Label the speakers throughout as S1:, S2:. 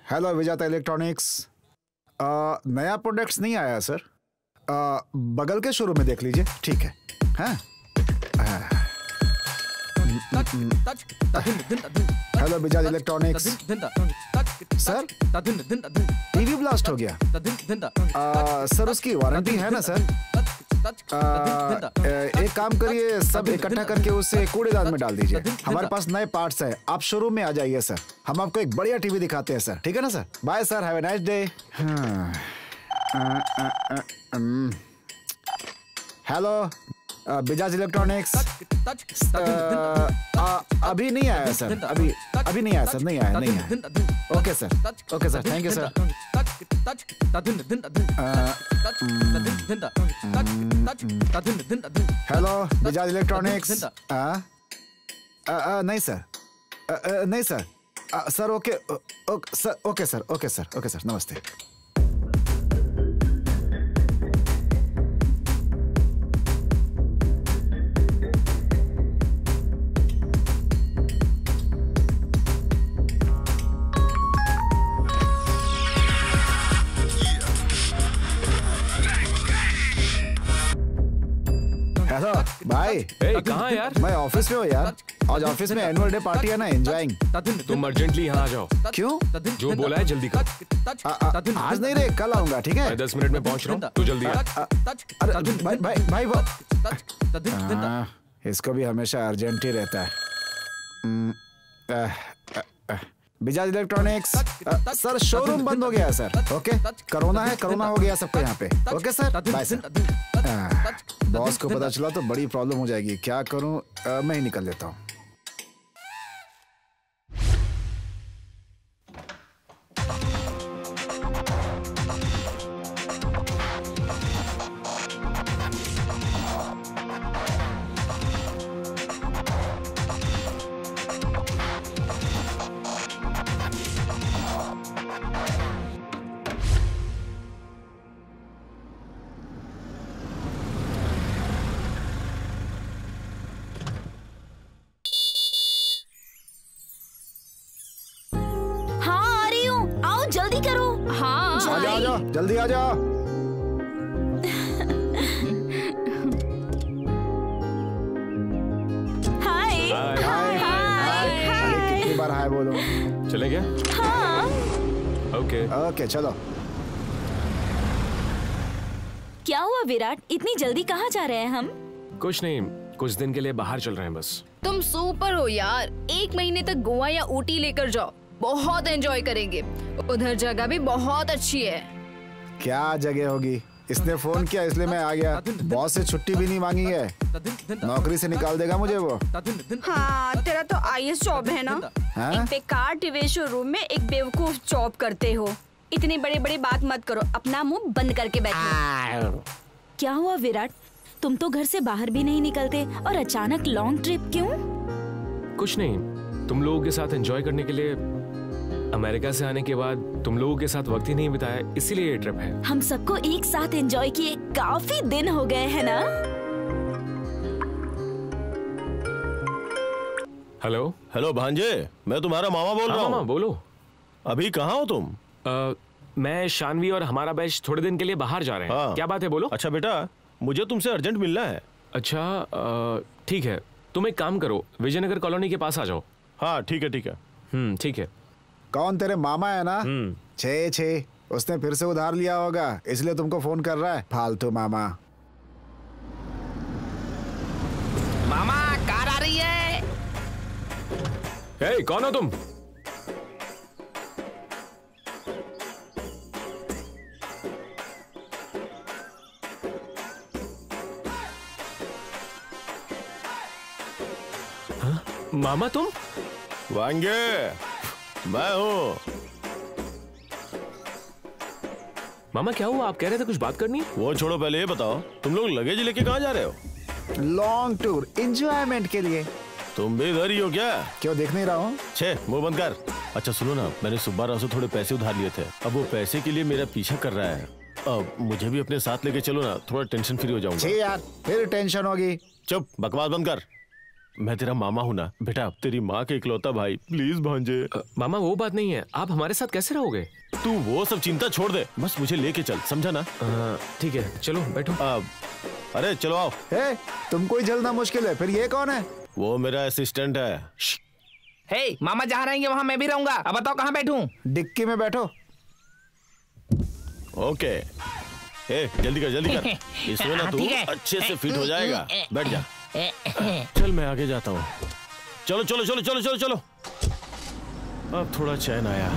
S1: Hello Vijata electronics. नया products नहीं आया सर। बगल के शोरूम में देख लीजिए। ठीक है। हाँ hello Vijata electronics. Sir TV blast हो गया। सर उसकी वारंटी है ना सर? एक काम करिए, सब इकट्ठा करके उसे कूड़ेदान में डाल दीजिए। हमारे पास नए पार्ट्स हैं। आप शोरूम में आ जाइए सर, हम आपको एक बढ़िया टीवी दिखाते हैं सर। ठीक है ना sir? Bye sir, have a nice day. Hello Bajaj electronics. अभी नहीं आया सर। अभी नहीं आया सर। नहीं आया। Okay sir, thank you sir. Hello Bajaj electronics. नहीं सर, नहीं सर। सर ओके सर, नमस्ते। हेलो भाई।
S2: कहाँ यार?
S1: मैं ऑफिस में हूँ यार। आज ऑफिस में एनुअल डे पार्टी है ना, एंजॉयिंग।
S2: तुम अर्जेंटली यहाँ आ जाओ।
S1: क्यों?
S2: जो बोला है जल्दी कर।
S1: आज नहीं रे, कल आऊंगा। ठीक है?
S2: मैं 10 मिनट में पहुँच रहा हूँ, तू जल्दी आ।
S1: अरे भाई इसको भी हमेशा अर्जेंट ही रहता है। बजाज इलेक्ट्रॉनिक्स। सर शोरूम बंद हो गया है सर। ओके, कोरोना हो गया सबको यहाँ पे। Okay sir, bye sir. Boss को पता चला तो बड़ी प्रॉब्लम हो जाएगी। क्या करूं? मैं ही निकल लेता हूँ। जल्दी आ जाओ।
S3: हाय।
S1: कितनी बार हाय बोलो?
S2: चले क्या?
S3: हाँ।
S1: ओके चलो।
S3: क्या हुआ विराट, इतनी जल्दी कहाँ जा रहे हैं हम?
S2: कुछ नहीं, कुछ दिन के लिए बाहर चल रहे हैं बस।
S4: तुम सुपर हो यार। 1 महीने तक गोवा या ऊटी लेकर जाओ, बहुत एंजॉय करेंगे। उधर जगह भी बहुत अच्छी है।
S1: क्या जगह होगी? इसने फोन किया इसलिए मैं आ गया। बॉस से छुट्टी भी नहीं मांगी है, नौकरी से निकाल देगा मुझे वो।
S5: हाँ, तेरा तो आईएएस जॉब है ना। एक बेकार टीवी शोरूम में एक बेवकूफ जॉब करते हो। इतनी बड़ी बात मत करो, अपना मुंह बंद करके बैठो।
S3: क्या हुआ विराट, तुम तो घर से बाहर भी नहीं निकलते और अचानक लॉन्ग ट्रिप क्यों?
S2: कुछ नहीं, तुम लोगों के साथ एंजॉय करने के लिए। अमेरिका से आने के बाद तुम लोगों के साथ वक्त ही नहीं बिताया, इसीलिए ये ट्रिप है।
S3: हम सबको एक साथ एंजॉय किए काफी दिन हो गए हैं ना।
S6: हेलो भांजे, मैं तुम्हारा मामा बोल रहा हूँ।
S2: मामा बोलो।
S6: अभी कहाँ हो तुम?
S2: मैं, शानवी और हमारा बैच थोड़े दिन के लिए बाहर जा रहे हैं।
S6: हाँ।
S2: क्या बात है, बोलो।
S6: अच्छा बेटा, मुझे तुमसे अर्जेंट मिलना है।
S2: अच्छा, ठीक है, तुम एक काम करो, विजयनगर कॉलोनी के पास आ जाओ।
S6: हाँ ठीक है।
S2: ठीक है।
S1: कौन, तेरे मामा है ना? छे उसने फिर से उधार लिया होगा, इसलिए तुमको फोन कर रहा है, फालतू मामा।
S7: मामा कार आ रही है।
S2: हे, कौन हो तुम? हाँ? मामा तुम?
S6: वांगे, मैं हूँ।
S2: मामा क्या हुआ? आप कह रहे थे कुछ बात करनी?
S6: वो छोड़ो, पहले ये बताओ, तुम लोग लगेज लेके कहाँ जा रहे हो?
S1: लॉन्ग टूर, एंजॉयमेंट के लिए।
S6: तुम भी इधर ही हो क्या?
S1: क्यों, देख नहीं रहा हूँ?
S6: छे, मुंह बंद कर। अच्छा सुनो ना, मैंने सुब्बा राव से थोड़े पैसे उधार लिए थे, अब वो पैसे के लिए मेरा पीछा कर रहा है। अब मुझे भी अपने साथ लेके चलो ना, थोड़ा टेंशन फ्री हो जाऊंगा।
S1: यार, फिर टेंशन होगी।
S6: चुप, बकवास बंद कर। मैं तेरा मामा हूँ ना बेटा, तेरी माँ के इकलौता भाई। प्लीज भांजे।
S2: मामा वो बात नहीं है, आप हमारे साथ कैसे रहोगे?
S6: तू वो सब चिंता छोड़ दे, बस मुझे लेके चल, समझा ना?
S2: ठीक है चलो बैठो।
S6: अरे चलो आओ।
S1: हे, तुमको ही जलना मुश्किल है, फिर ये कौन है?
S6: वो मेरा असिस्टेंट है।
S7: हे, मामा जहाँ रहेंगे वहाँ मैं भी रहूंगा। अब बताओ कहाँ बैठूं?
S1: डिक्की में बैठो।
S6: ओके। ए, जल्दी कर जल्दी कर। इसमें ना तू अच्छे से फिट हो जाएगा। बैठ जा। चल मैं आगे जाता हूँ। चलो चलो चलो चलो चलो चलो। अब थोड़ा चैन आया।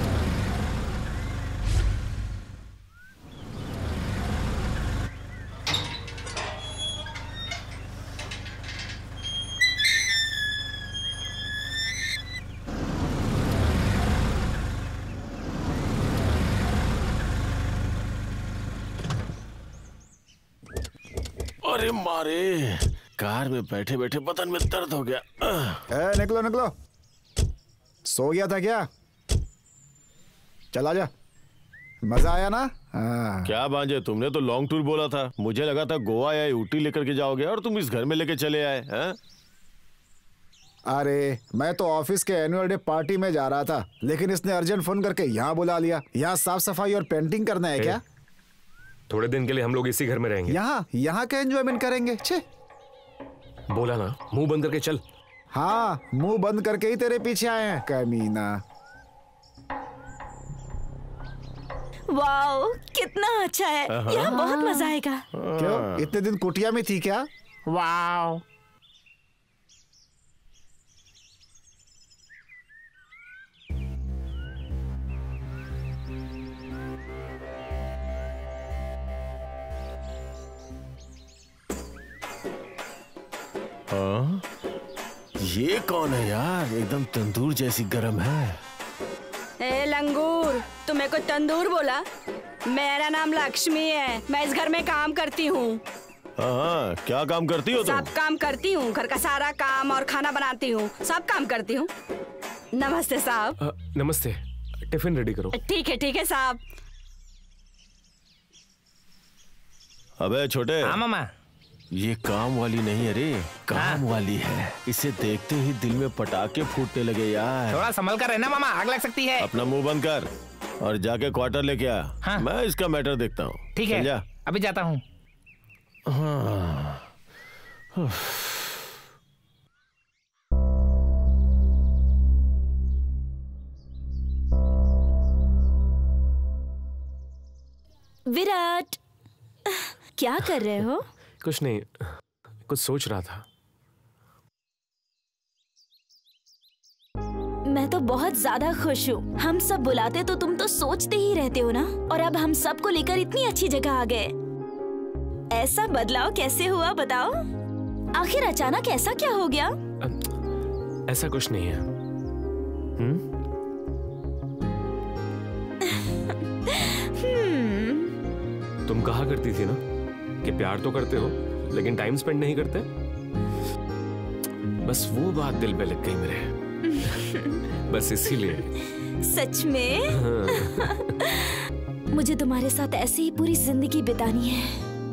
S6: अरे मारे, कार में बैठे बैठे बदन में दर्द हो गया।
S1: निकलो निकलो। सो गया था क्या? चला जा। मजा आया ना?
S6: क्या भांजे, तुमने तो लॉन्ग टूर बोला था। मुझे लगा था गोवा या ऊटी लेकर के जाओगे और तुम इस घर में लेके चले आए हैं?
S1: अरे मैं तो ऑफिस के एनुअल डे पार्टी में जा रहा था, लेकिन इसने अर्जेंट फोन करके यहाँ बुला लिया। यहाँ साफ सफाई और पेंटिंग करना है क्या?
S2: थोड़े दिन के लिए हम लोग इसी घर में रहेंगे।
S1: यहाँ का एंजॉयमेंट करेंगे। छे,
S2: बोला ना, मुंह बंद करके चल।
S1: हाँ, मुंह बंद करके ही तेरे पीछे आए हैं कमीना।
S3: वाओ, कितना अच्छा है। यहाँ बहुत मजा आएगा।
S1: क्यों, इतने दिन कुटिया में थी क्या?
S7: वाओ।
S6: ये कौन है यार, एकदम तंदूर जैसी गरम है।
S5: ए लंगूर, तू मेरे को तंदूर बोला? मेरा नाम लक्ष्मी है, मैं इस घर में काम करती हूँ।
S6: हाँ, क्या काम करती हो तुम?
S5: सब काम करती हूँ, घर का सारा काम और खाना बनाती हूँ, सब काम करती हूँ। नमस्ते साहब।
S2: नमस्ते, टिफिन रेडी करो।
S5: ठीक है साहब।
S6: अबे छोटे।
S7: हाँ मामा।
S6: ये काम वाली नहीं, अरे काम वाली है। इसे देखते ही दिल में पटाखे फूटने लगे यार।
S7: थोड़ा संभल कर रहना मामा, आग लग सकती है।
S6: अपना मुंह बंद कर और जाके क्वार्टर लेके आ।
S7: हाँ।
S6: मैं इसका मैटर देखता हूँ।
S7: ठीक है,
S6: जा।
S7: अभी जाता हूँ।
S6: हाँ।
S3: विराट, क्या कर रहे हो?
S2: कुछ नहीं, कुछ सोच रहा था।
S3: मैं तो बहुत ज्यादा खुश हूँ। हम सब बुलाते तो तुम तो सोचते ही रहते हो ना, और अब हम सबको लेकर इतनी अच्छी जगह आ गए। ऐसा बदलाव कैसे हुआ बताओ? आखिर अचानक ऐसा क्या हो गया?
S2: ऐसा कुछ नहीं है। तुम कहा करती थी ना कि प्यार तो करते हो लेकिन टाइम स्पेंड नहीं करते। बस वो बात दिल पे लग गई मेरे। बस इसीलिए।
S3: सच में? मुझे तुम्हारे साथ ऐसे ही पूरी जिंदगी बितानी है।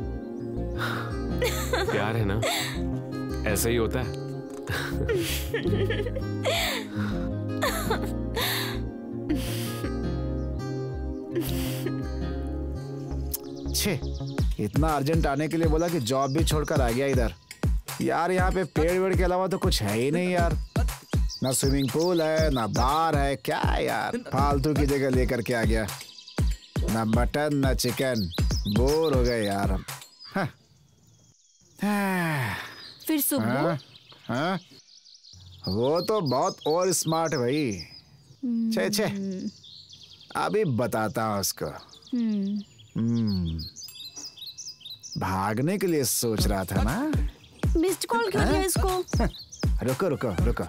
S2: प्यार है ना, ऐसा ही होता है।
S1: छे, इतना अर्जेंट आने के लिए बोला कि जॉब भी छोड़कर आ गया इधर। यार यहाँ पे पेड़ वेड़ के अलावा तो कुछ है ही नहीं यार। ना स्विमिंग पूल है, ना बार है, क्या यार फालतू की जगह लेकर के आ गया। ना मटन ना चिकन, बोर हो गए यार हम।
S5: फिर सुबह?
S1: हाँ, वो तो बहुत और स्मार्ट है भाई। छे अभी बताता हूँ उसको। भागने के लिए सोच रहा था ना।
S5: मिस्ड कॉल क्यों दिया इसको?
S1: रुको रुको रुको।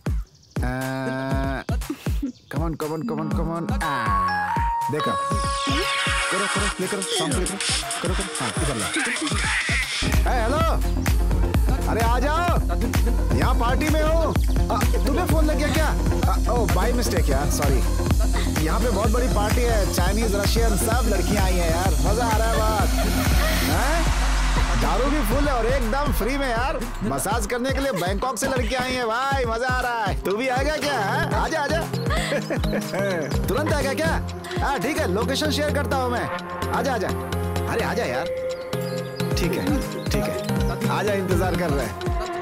S1: कमन कमन कमन कमन। देखो, करो करो प्ले करो, सॉन्ग प्ले करो करो। हाँ, इधर ला। हेलो, अरे आ जाओ, यहाँ पार्टी में हो। तुम्हें फोन लग गया क्या? ओह बाय मिस्टेक यार, सॉरी। यहाँ पे बहुत बड़ी पार्टी है, चाइनीज रशियन सब लड़कियां आई हैं यार। मजा आ रहा है बात। दारू भी फुल है और एक एकदम फ्री में यार, मसाज करने के लिए बैंकॉक से लड़कियां आई हैं भाई, मजा आ रहा है। तू भी आएगा क्या? आजा आजा। तुरंत आएगा क्या? हाँ ठीक है, लोकेशन शेयर करता हूँ मैं। आजा आजा, अरे आजा यार। ठीक है आजा, इंतजार कर रहे हैं।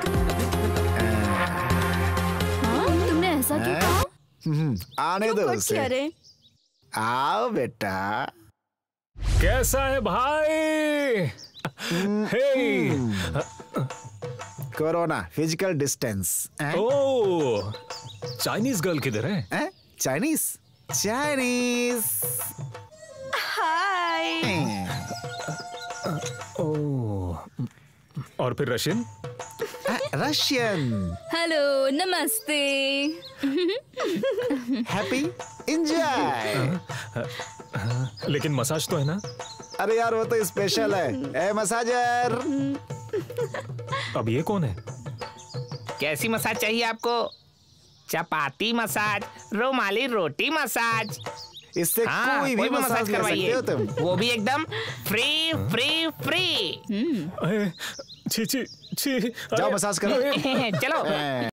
S3: तुमने ऐसा क्यों कहा?
S1: आने दो उसे। आओ बेटा।
S2: कैसा है भाई? Hey,
S1: corona, physical distance.
S2: Oh, Chinese girl किधर है?
S1: चाइनीज?
S5: हाय।
S2: ओह, और फिर रशियन?
S1: रशियन।
S4: हेलो, नमस्ते।
S1: Happy enjoy.
S2: लेकिन मसाज तो है ना?
S1: अरे यार वो तो स्पेशल है। A massager.
S2: अब ये कौन है?
S7: कैसी मसाज चाहिए आपको? चपाती मसाज, रुमाली रोटी मसाज,
S1: इससे कोई भी मसाज कर सकते हो तुम।
S7: वो भी एकदम फ्री फ्री फ्री।
S2: छी छी छी।
S1: जाओ मसाज करो।
S7: चलो।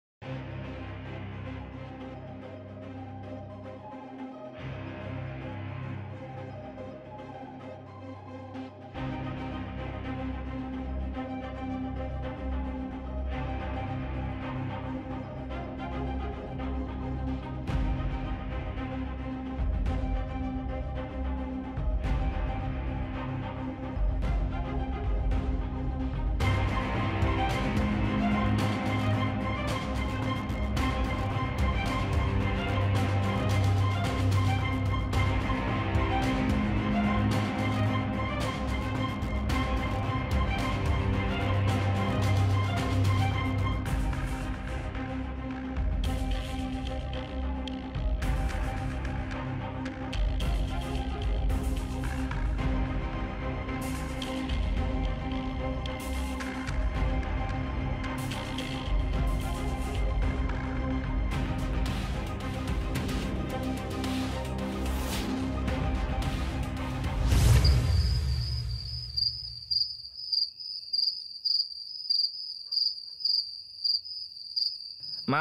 S6: माँ,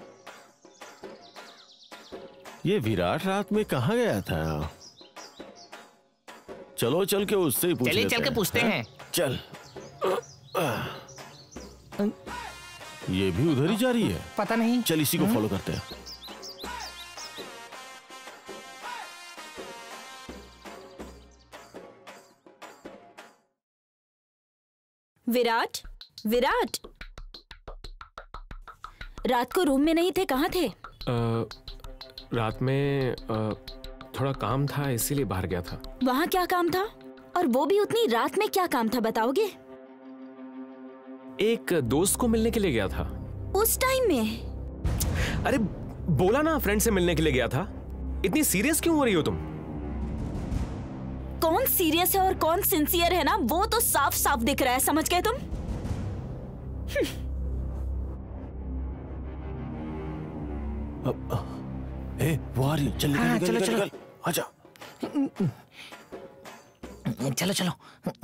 S6: ये विराट रात में कहाँ गया था? चलो चल के उससे ही पूछ लेते हैं।
S7: चल के पूछते हैं।
S6: चल। ये भी उधर ही जा रही है।
S7: पता नहीं।
S6: चल इसी को फॉलो करते हैं।
S3: विराट, विराट, रात को रूम में नहीं थे, कहाँ थे?
S2: रात में थोड़ा काम था, इसीलिए बाहर गया था।
S3: वहाँ क्या काम था? और वो भी उतनी रात में क्या काम था, बताओगे?
S2: एक दोस्त को मिलने के लिए गया था।
S3: उस टाइम में?
S2: अरे बोला ना, फ्रेंड से मिलने के लिए गया था। इतनी सीरियस क्यों हो रही हो तुम?
S3: कौन सीरियस है और कौन सिंसियर है ना, वो तो साफ साफ दिख रहा है, समझ गए तुम?
S6: वो आ रही है। चल निकल, निकल, निकल, आजा।
S7: चलो चलो।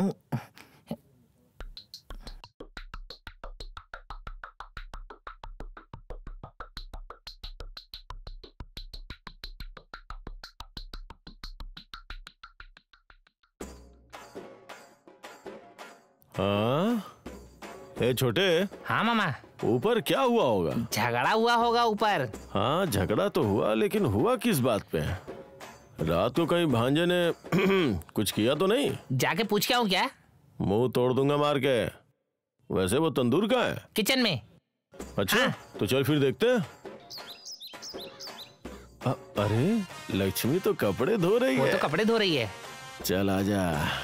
S6: हाँ, ए छोटे।
S7: हाँ मामा।
S6: ऊपर क्या हुआ होगा?
S7: झगड़ा हुआ होगा ऊपर।
S6: हाँ झगड़ा तो हुआ, लेकिन हुआ किस बात पे? रात को कहीं भांजे ने कुछ किया तो नहीं?
S7: जाके पूछ के आऊं क्या?
S6: मुंह तोड़ दूंगा मार के। वैसे वो तंदूर कहाँ है?
S7: किचन में।
S6: अच्छा
S7: हाँ।
S6: तो चल फिर देखते हैं। अरे लक्ष्मी तो कपड़े धो रही है।
S7: वो तो कपड़े धो रही है।
S6: चल आजा।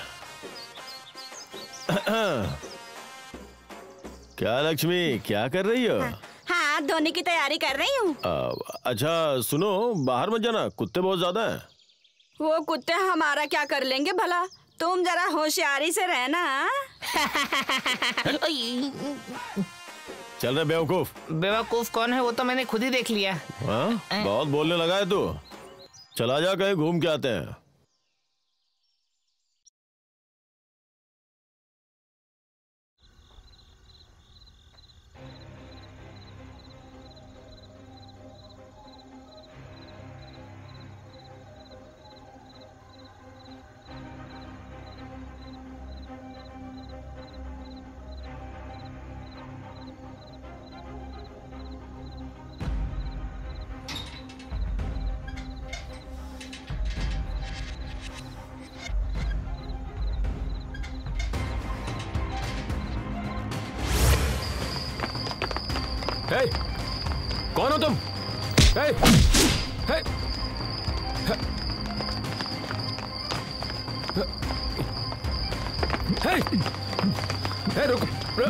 S6: क्या लक्ष्मी, क्या कर रही हो?
S5: हाँ, धोने की तैयारी कर रही हूँ।
S6: अच्छा सुनो, बाहर मत जाना, कुत्ते बहुत ज्यादा हैं।
S5: वो कुत्ते हमारा क्या कर लेंगे भला? तुम जरा होशियारी से रहना।
S6: चल रहे बेवकूफ।
S7: बेवकूफ कौन है? वो तो मैंने खुद ही देख लिया।
S6: हाँ, बहुत बोलने लगा है तू। चला जा, कहीं घूम के आते हैं।
S2: हे, कौन हो तुम? हे, हे, हे, हे, रुक।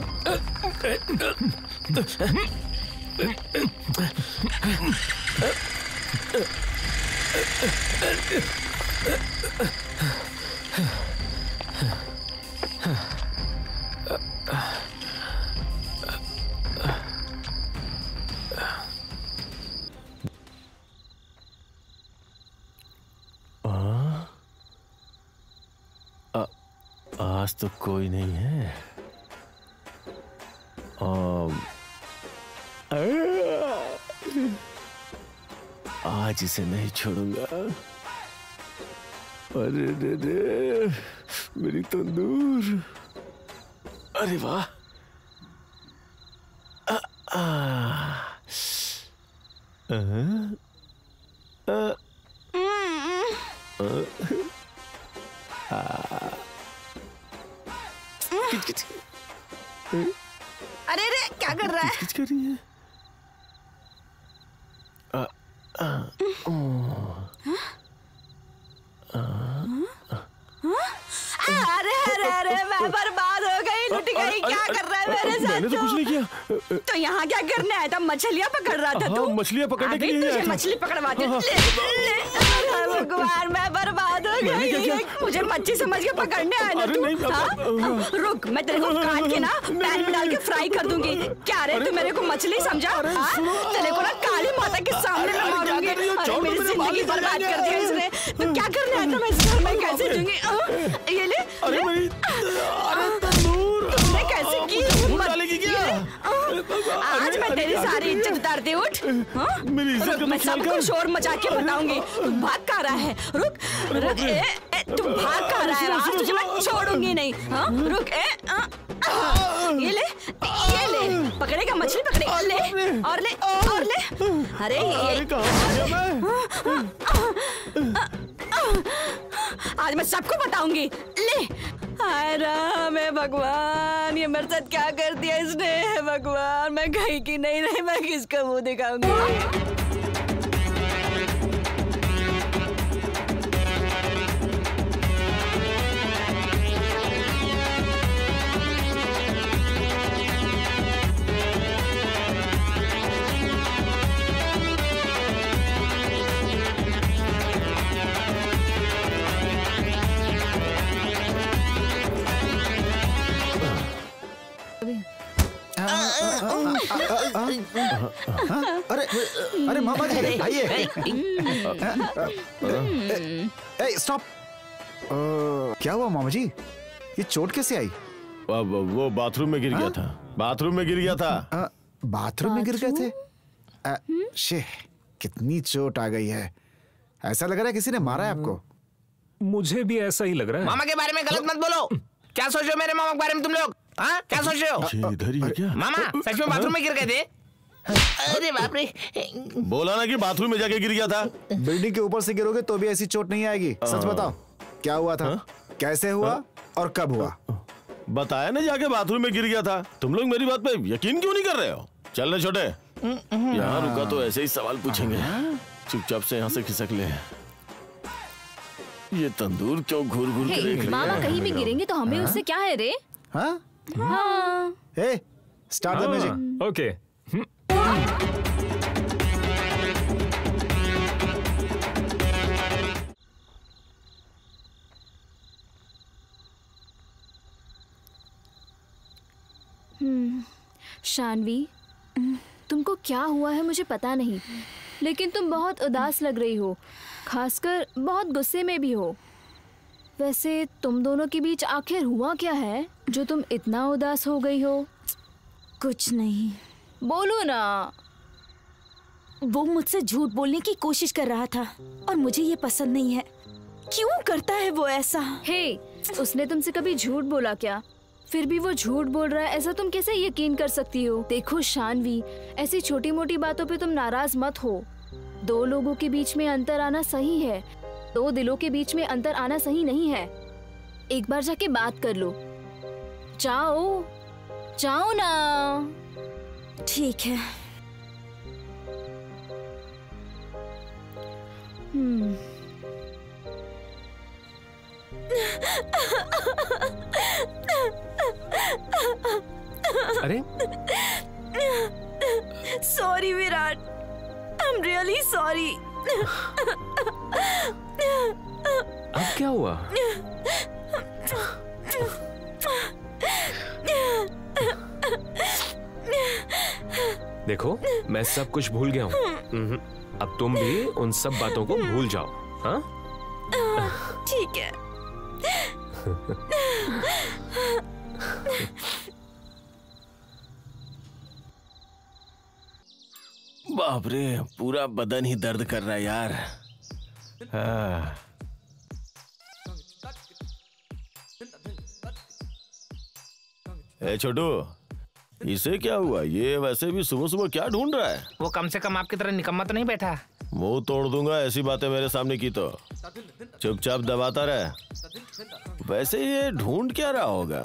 S6: आज तो कोई नहीं है। आज इसे नहीं छोड़ूंगा। अरे रे रे, मेरी तंदूर। अरे वाह।
S5: अरे रे, क्या कर रहा है?
S6: किच कर रही है।
S5: अरे अरे अरे, मैं बर्बाद हो गई, लुट गई। क्या कर रहा है मेरे साथ?
S6: मैंने तो कुछ नहीं किया।
S5: तो यहाँ क्या करने आया था? मछलियाँ पकड़ रहा था तू?
S6: मछलियाँ पकड़ने के लिए
S5: तुझे
S6: आया था।
S5: मछली पकड़वाते। भगवान, मैं बर्बाद हो गई। मुझे मच्छी समझ के पकड़ने आया ना तू? रुक, मैं तेरे को काट के ना पैन में डाल के फ्राई कर दूंगी। क्या रे, तू मेरे को मछली समझा? तेरे को ना काली माता के सामने मैं मारूंगी। अरे मेरी जिंदगी बर्बाद कर दी इसने। तो क्या करने आया था? मैं इस घर में कैसे दूंगी? ये ले।
S6: अरे भाई, अरे तंदूर।
S5: तुमने कैसे की हिम्मत?
S6: डालेगी क्या?
S5: आज मैं तेरी सारी इज्जत उतारती। उठ।
S6: मेरी इज्जत
S5: मैं सबको शोर मचा के बताऊंगी। तू भाग कहाँ रहा है? रुक। तू भाग कहाँ रहा है? आज तुझे मैं छोड़ूंगी नहीं। हाँ, रुक। ये ले, ये ले। पकड़ेगा मछली? पकड़ेगा। ले और ले और ले। अरे ये आज मैं सबको बताऊंगी। ले। हाय राम है भगवान, ये मेरे साथ क्या कर दिया इसने? है भगवान, मैं कहीं की नहीं रही, मैं किसका मुंह दिखाऊंगी?
S1: अरे अरे मामा जी, आइए। स्टॉप। क्या हुआ मामा जी? ये चोट कैसे आई?
S6: वो बाथरूम में गिर गया था। बाथरूम में गिर गया था।
S1: बाथरूम में गिर गए थे? शे, कितनी चोट आ गई है। ऐसा लग रहा है किसी ने मारा है आपको।
S2: मुझे भी ऐसा ही लग रहा है।
S7: मामा के बारे में गलत मत बोलो। क्या सोच रहे हो मेरे मामा के बारे में तुम लोग? हाँ, क्या सोच रहे हो?
S6: इधर ही है क्या?
S7: मामा सच में बाथरूम में गिर गए थे? अरे बाप रे।
S6: बोला ना कि बाथरूम में जाके गिर गया था।
S1: बिल्डिंग के ऊपर से गिरोगे तो भी ऐसी चोट नहीं आएगी। सच बताओ, क्या हुआ था? कैसे हुआ और कब हुआ?
S6: बताया ना, जाके बाथरूम में गिर गया था। तुम लोग मेरी बात पे यकीन क्यों नहीं कर रहे हो? चल रहे छोटे, यहाँ रुका तो ऐसे ही सवाल पूछेंगे। चुपचाप से यहाँ से खिसक ले। ये तंदूर क्यों घूर घूर कर देख रही है?
S4: मामा कहीं भी गिरेंगे तो हमें उससे क्या है रे?
S1: हाँ?
S4: हाँ।
S1: Hey, start the music.
S2: Okay.
S4: Shanvi, तुमको क्या हुआ है मुझे पता नहीं, लेकिन तुम बहुत उदास लग रही हो, खासकर बहुत गुस्से में भी हो। वैसे तुम दोनों के बीच आखिर हुआ क्या है जो तुम इतना उदास हो गई हो?
S3: कुछ नहीं।
S4: बोलो ना।
S3: वो मुझसे झूठ बोलने की कोशिश कर रहा था और मुझे ये पसंद नहीं है। क्यों करता है वो ऐसा?
S4: हे, उसने तुमसे कभी झूठ बोला क्या? फिर भी वो झूठ बोल रहा है, ऐसा तुम कैसे यकीन कर सकती हो? देखो शानवी, ऐसी छोटी मोटी बातों पे तुम नाराज मत हो। दो लोगों के बीच में अंतर आना सही है, दो दिलों के बीच में अंतर आना सही नहीं है। एक बार जाके बात कर लो। जाओ जाओ ना।
S3: ठीक है।
S2: अरे
S3: sorry Virat, I am really sorry.
S2: अब क्या हुआ? देखो, मैं सब कुछ भूल गया हूँ। अब तुम भी उन सब बातों को भूल जाओ। हाँ?
S3: ठीक है।
S6: बाप रे, पूरा बदन ही दर्द कर रहा है यार। हाँ। ए छोटू, इसे क्या हुआ? ये वैसे भी सुबह सुबह क्या ढूंढ रहा है?
S7: वो कम से कम आपकी तरह निकम्मा तो नहीं बैठा।
S6: मुंह तोड़ दूंगा ऐसी बातें मेरे सामने की तो। चुपचाप दबाता रहे। वैसे ये ढूंढ क्या रहा होगा?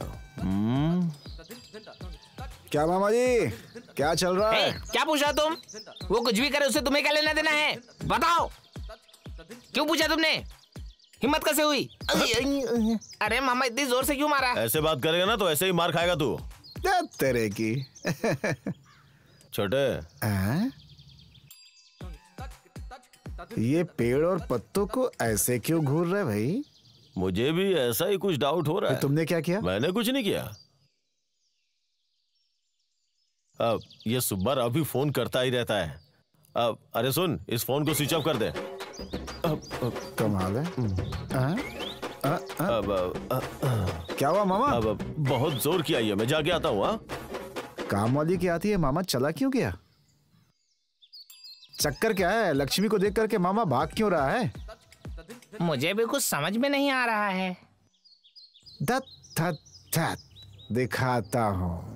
S1: क्या मामा जी, क्या चल रहा है?
S7: क्या पूछा तुम? वो कुछ भी करे उससे तुम्हें क्या लेना देना है? बताओ, क्यों पूछा तुमने? हिम्मत कैसे हुई? अरे मामा, इतनी जोर से क्यों मारा?
S6: ऐसे बात करेगा ना तो ऐसे ही मार खाएगा तू।
S1: तेरे की।
S6: छोटे,
S1: ये पेड़ और पत्तों को ऐसे क्यों घूर रहे भाई?
S6: मुझे भी ऐसा ही कुछ डाउट हो रहा है।
S1: तुमने क्या किया?
S6: मैंने कुछ नहीं किया। अब ये सुब्बा अभी फोन करता ही रहता है। अब अरे सुन, इस फोन को स्विच ऑफ कर दे।
S1: कमाल है। क्या हुआ मामा?
S6: अब बहुत जोर किया ये, मैं जाके आता हूँ।
S1: काम वाली की आती है मामा, चला क्यों गया? चक्कर क्या है? लक्ष्मी को देख करके मामा भाग क्यों रहा है?
S7: मुझे भी कुछ समझ में नहीं आ रहा है।
S1: धत धत धत, दिखाता हूँ।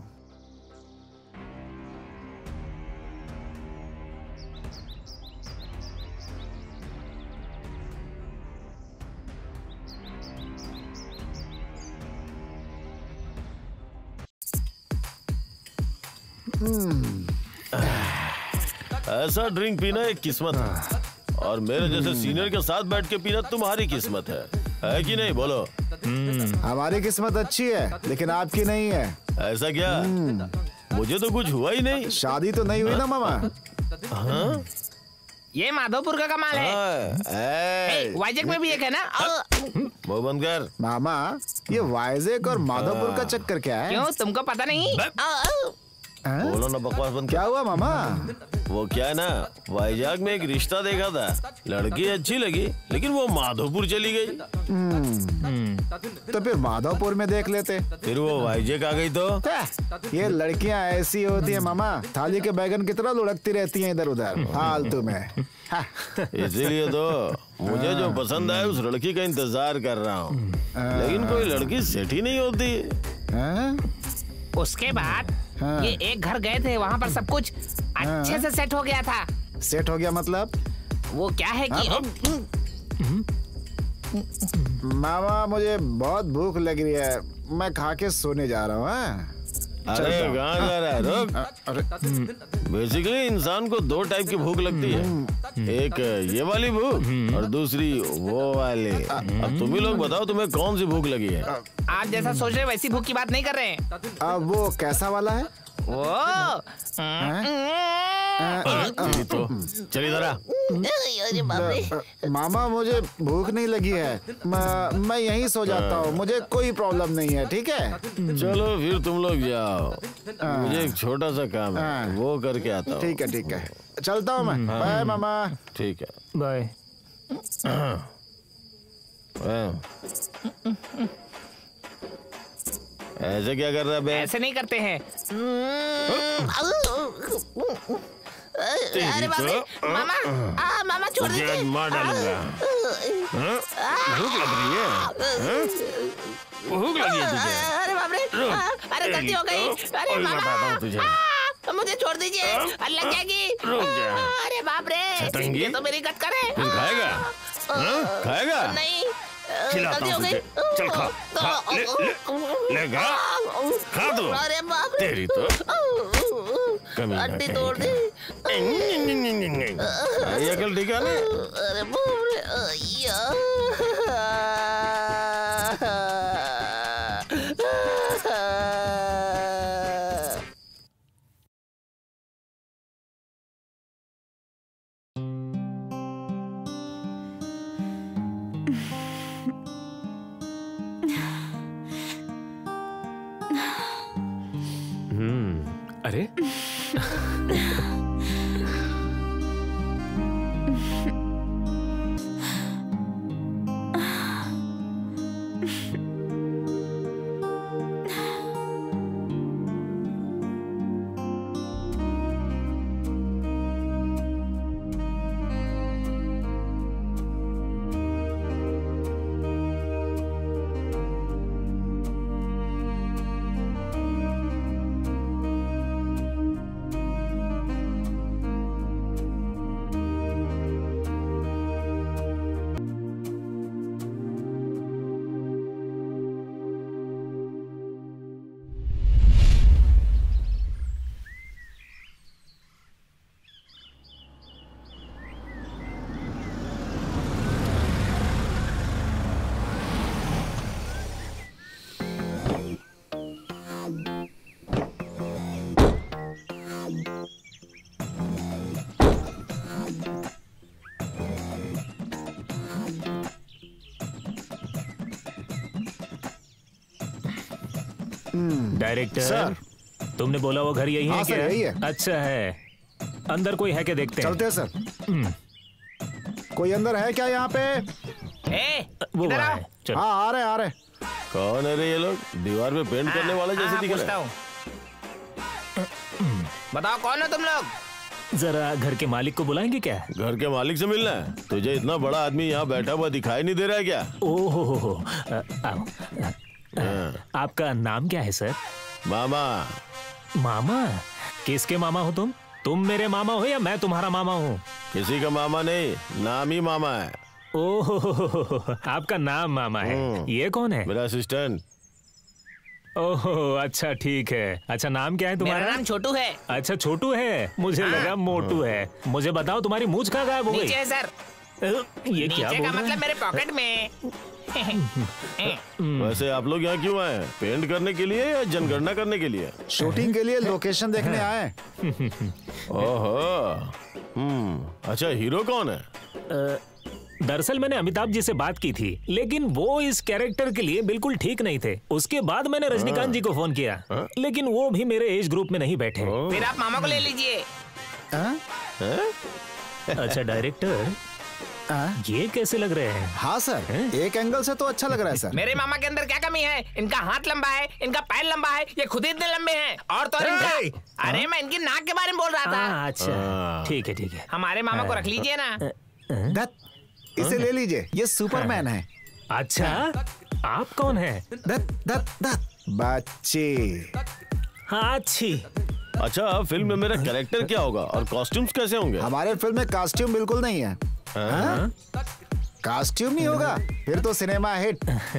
S6: ऐसा ड्रिंक पीना एक किस्मत है, और मेरे जैसे सीनियर के साथ बैठ के पीना तुम्हारी किस्मत है कि नहीं? बोलो।
S1: हमारी किस्मत अच्छी है, लेकिन आपकी नहीं है।
S6: ऐसा क्या? मुझे तो कुछ हुआ ही नहीं।
S1: शादी तो नहीं हुई ना मामा?
S6: हाँ?
S7: ये माधोपुर का कमाल है। वाइजैक में भी एक है ना?
S6: मुंह बंद कर।
S1: मामा, ये वाइजैक और माधोपुर का चक्कर क्या है?
S7: क्यों, तुमको पता नहीं?
S6: बोलो ना, बकवास बंद।
S1: क्या हुआ मामा?
S6: वो क्या है ना, वाइजैक में एक रिश्ता देखा था, लड़की अच्छी लगी, लेकिन वो माधोपुर चली गई।
S1: तो फिर माधोपुर में देख लेते।
S6: फिर वो वाइजैक आ गई तो?
S1: ये लड़कियां ऐसी होती है मामा, थाली के बैगन की तरह लुढ़कती रहती हैं इधर उधर फालतू में।
S6: इसीलिए तो मुझे जो पसंद आए उस लड़की का इंतजार कर रहा हूँ, लेकिन कोई लड़की सेट ही नहीं होती।
S7: उसके बाद ये एक घर गए थे, वहाँ पर सब कुछ अच्छे से सेट हो गया था।
S1: सेट हो गया मतलब?
S7: वो क्या है कि
S1: मामा, मुझे बहुत भूख लग रही है, मैं खा के सोने जा रहा हूँ।
S6: अरे कहाँ जा रहा है? रुक। बेसिकली इंसान को दो टाइप की भूख लगती है, एक ये वाली भूख और दूसरी वो वाली। अब तुम ही लोग बताओ, तुम्हें कौन सी भूख लगी है?
S7: आप जैसा सोच रहे वैसी भूख की बात नहीं कर रहे हैं।
S1: अब वो कैसा वाला है?
S7: वो
S6: तो चल इधर आ।
S1: मामा, मुझे भूख नहीं लगी है, मैं यहीं सो जाता हूँ, मुझे कोई प्रॉब्लम नहीं है। ठीक है,
S6: चलो फिर तुम लोग जाओ, मुझे एक छोटा सा काम है, वो करके आता हूँ।
S1: ठीक है, ठीक है, चलता हूँ मैं। बाय मामा।
S6: ठीक है,
S7: बाय।
S6: ऐसे क्या कर रहा है?
S7: ऐसे नहीं करते हैं। अरे मामा, मामा छोड़ दीजिए,
S6: मार डालूंगा। भूख लग रही है? भूख लगी है तुझे?
S7: अरे बाप रे, अरे गलती हो गई। अरे मामा,
S6: तुझे
S7: मुझे छोड़ दीजिए, अल्लाह जाएगी। अरे बाप रे, ये तो मेरी गट करे।
S6: खाएगा? खाएगा?
S7: नहीं,
S6: खिलाता हूँ तुझे, चल खा, ले खा तो।
S7: अरे बाप रे,
S6: तेरी तो
S7: हड्डी तोड़ दी।
S6: ये कल ठीक है ना?
S7: अरे बाप रे,
S2: अरे
S8: डायरेक्टर
S1: सर,
S8: तुमने बोला वो घर यही है
S1: हाँ,
S8: क्या?
S1: सर, यही है।
S8: अच्छा है। अंदर कोई है क्या देखते हैं?
S1: चलते हैं सर। कोई अंदर है क्या यहाँ पे?
S8: वो
S7: इधर
S8: वहाँ
S7: आओ।
S8: है। चलो।
S1: हाँ, आ रहे आ रहे।
S6: कौन है रे ये लोग? दीवार पे पेंट करने वाले जैसे दिख रहे हैं।
S7: बताओ कौन हो तुम लोग?
S8: जरा घर के मालिक को बुलाएंगे क्या?
S6: घर के मालिक से मिलना है? तुझे इतना बड़ा आदमी यहाँ बैठा हुआ दिखाई नहीं दे रहा है क्या?
S8: ओहो, आओ। आपका नाम क्या है सर?
S6: मामा।
S8: मामा? किसके मामा हो तुम? तुम मेरे मामा हो या मैं तुम्हारा मामा हूँ?
S6: किसी का मामा नहीं, नाम ही मामा है।
S8: ओहो, आपका नाम मामा है। ये कौन है?
S6: मेरा असिस्टेंट।
S8: ओहो, अच्छा ठीक है। अच्छा नाम क्या है
S7: मेरा
S8: तुम्हारा?
S7: नाम छोटू है।
S8: अच्छा छोटू है, मुझे लगा मोटू है। मुझे बताओ तुम्हारी मूंछ कहाँ गायब हो गई?
S7: नीचे है सर।
S8: ये क्या
S7: नीचे
S8: बोल
S7: का
S8: रहा है?
S7: मतलब मेरे पॉकेट में।
S6: वैसे आप लोग यहाँ क्यों आए हैं? पेंट करने के लिए या जनगणना करने के लिए?
S1: शूटिंग के लिए लोकेशन देखने आए।
S6: ओहो, अच्छा हीरो कौन है?
S8: दरअसल मैंने अमिताभ जी से बात की थी, लेकिन वो इस कैरेक्टर के लिए बिल्कुल ठीक नहीं थे। उसके बाद मैंने रजनीकांत जी को फोन किया, लेकिन वो भी मेरे एज ग्रुप में नहीं बैठे।
S7: फिर आप मामा को ले लीजिए।
S8: अच्छा डायरेक्टर, ये कैसे लग रहे हैं?
S1: हाँ सर, एक एंगल से तो अच्छा लग रहा है सर।
S7: मेरे मामा के अंदर क्या कमी है? इनका हाथ लंबा है, इनका पैर लंबा है, ये खुद ही इतने लंबे हैं। और तो और इनका, अरे मैं इनकी नाक के बारे में बोल रहा था।
S8: अच्छा ठीक है ठीक है।
S7: हमारे मामा को रख लीजिए ना।
S1: दत्त, इसे ले लीजिए, ये सुपरमैन है।
S8: अच्छा, आप कौन है?
S1: दत्त दत्त दत्त बच्चे।
S8: हाँ अच्छी।
S6: अच्छा फिल्म में मेरा कैरेक्टर क्या होगा और कॉस्ट्यूम्स कैसे होंगे?
S1: हमारे फिल्म में कॉस्ट्यूम बिल्कुल नहीं है। कॉस्ट्यूम नहीं होगा फिर तो सिनेमा हिट।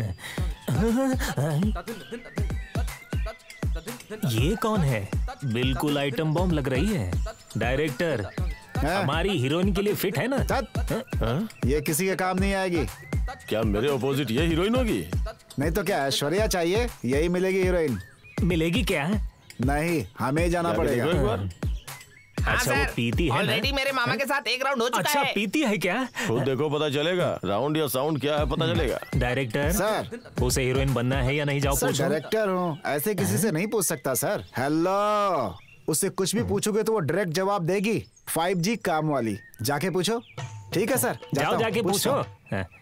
S8: ये कौन है? बिल्कुल आइटम बॉम्ब लग रही है। डायरेक्टर, हमारी हीरोइन के लिए फिट है ना?
S1: ये किसी के काम नहीं आएगी।
S6: क्या मेरे ऑपोजिट ये हीरोइन होगी?
S1: नहीं तो क्या ऐश्वर्या चाहिए? यही मिलेगी हीरोइन।
S8: मिलेगी क्या?
S1: नहीं, हमें जाना पड़ेगा।
S6: एक बार
S7: हाँ
S8: अच्छा,
S7: सर,
S8: वो पीती है ना?
S7: ऑलरेडी मेरे मामा के साथ एक राउंड हो चुका
S8: अच्छा
S7: है।
S8: पीती है क्या?
S6: खुद देखो पता चलेगा। राउंड या साउंड क्या है पता चलेगा।
S8: डायरेक्टर
S1: सर,
S8: उसे हीरोइन बनना है या नहीं? जाओ
S1: सर
S8: पूछो।
S1: डायरेक्टर हूँ, ऐसे किसी से नहीं पूछ सकता सर। हेलो, उससे कुछ भी पूछोगे तो वो डायरेक्ट जवाब देगी। 5G काम वाली, जाके पूछो। ठीक है सर, जाता
S8: जाओ
S1: हूँ,
S8: जाके
S1: पूछता
S8: पूछो।
S1: हूँ।
S8: हाँ।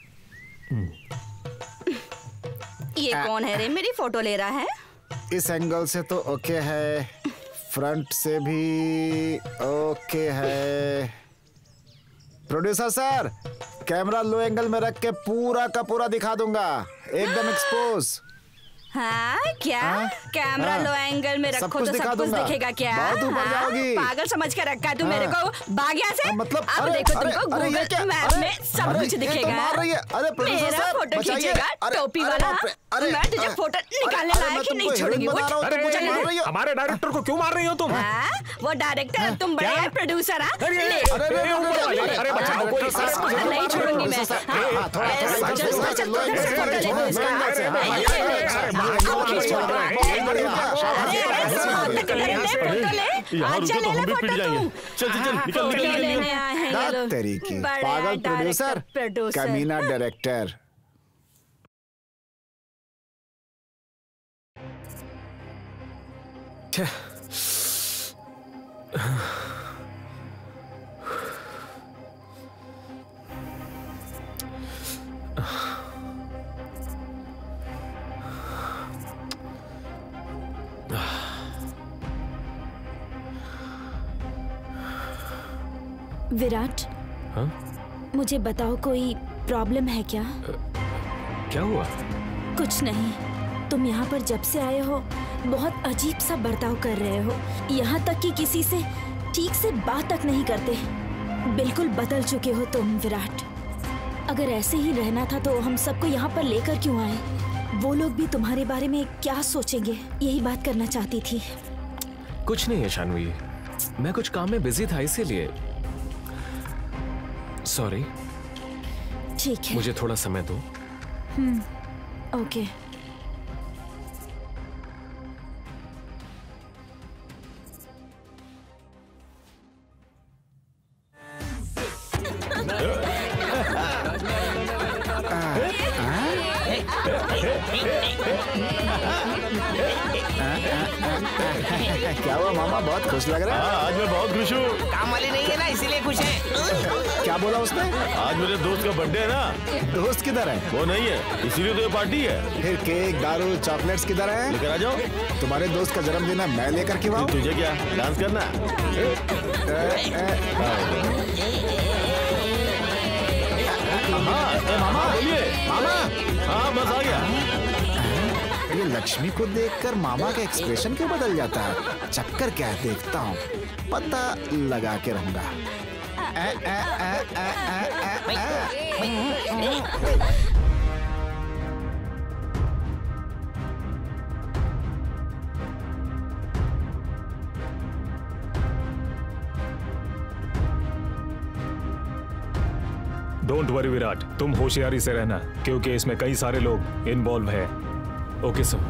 S5: ये कौन है रे? मेरी फोटो ले रहा है।
S1: इस एंगल से तो ओके है, फ्रंट से भी ओके है। Producer sir, camera low angle में रख के पूरा का पूरा दिखा दूंगा, एकदम एक्सपोज।
S5: हाँ क्या? कैमरा
S1: हाँ।
S5: लो एंगल में
S1: सब
S5: रखो
S1: कुछ
S5: तो
S1: दिखा
S5: सब कुछ
S1: दूंगा।
S5: दिखेगा क्या?
S1: बहुत ऊपर
S5: हाँ?
S1: जाओगी।
S5: पागल समझ के रखा है तू मेरे को। भाग यहाँ से।
S1: मतलब
S5: अब
S1: अरे,
S5: देखो
S1: अरे,
S5: तुमको
S1: अरे, ये क्या?
S5: गूगल मैप
S1: अरे,
S5: में सब
S1: अरे,
S5: कुछ
S1: ये तो
S5: दिखेगा।
S1: मार रही है। अरे, प्रोड्यूसर
S5: मेरा
S1: साहब,
S5: फोटो
S1: बचाइए।
S5: खींचेगा
S1: अरे,
S5: टोपी
S1: अरे,
S5: वाला।
S1: बाप रे, अरे,
S5: मैं तुझे फोटो निकालने
S1: अरे,
S5: लायक
S1: मैं
S5: ही नहीं
S1: तुमको
S5: छोड़ूंगी।
S1: हीरोइन बना रहा हूँ, तुम मुझे मार रही हो।
S8: हमारे डायरेक्टर को क्यों मार रही हो तुम?
S5: हाँ, वो डायरेक्टर तुम बड़े
S8: क्या?
S5: प्रोड्यूसर।
S8: अरे,
S5: ले।
S8: अरे, बचाओ, कोई
S5: नहीं छोड़ूंगी मैं।
S1: थोड़ा
S5: जल्दी से फोटो ले लो इसका।
S6: यहाँ रुको तो हम भी पिट जाएंगे। चल चल चल निकल निकल।
S1: तरीके पागल प्रोड्यूसर, कमीना डायरेक्टर।
S3: विराट,
S2: हाँ?
S3: मुझे बताओ कोई प्रॉब्लम है क्या?
S2: क्या हुआ?
S3: कुछ नहीं। तुम यहाँ पर जब से आए हो बहुत अजीब सा बर्ताव कर रहे हो। यहाँ तक कि किसी से ठीक से बात तक नहीं करते। बिल्कुल बदल चुके हो तुम विराट। अगर ऐसे ही रहना था तो हम सबको यहाँ पर लेकर क्यों आए? वो लोग भी तुम्हारे बारे में क्या सोचेंगे, यही बात करना चाहती थी।
S2: कुछ नहीं है शानवी, मैं कुछ काम में बिजी था इसीलिए। सॉरी।
S3: ठीक है,
S2: मुझे थोड़ा समय दो।
S3: ओके।
S1: क्या हुआ मामा, बहुत खुश लग रहा है?
S6: आज मैं बहुत खुश हूँ।
S7: काम वाली नहीं है ना, इसीलिए खुश है।
S1: क्या बोला उसने?
S6: आज मेरे दोस्त का बर्थडे है ना।
S1: दोस्त किधर है?
S6: वो नहीं है, इसीलिए तो ये पार्टी है।
S1: फिर केक, दारू, चॉकलेट्स किधर है?
S6: लेकर आ जाओ।
S1: तुम्हारे दोस्त का जन्मदिन है, मैं लेकर क्यों आऊं?
S6: तुझे क्या डांस करना?
S1: मामा
S6: बोलिए।
S1: मामा,
S6: हाँ बस आ गया।
S1: ये लक्ष्मी को देखकर मामा का एक्सप्रेशन क्यों बदल जाता है? चक्कर क्या है देखता हूँ, पता लगा के रहूंगा।
S8: डोंट वरी विराट, तुम होशियारी से रहना क्योंकि इसमें कई सारे लोग इन्वॉल्व है।
S2: Okay sir.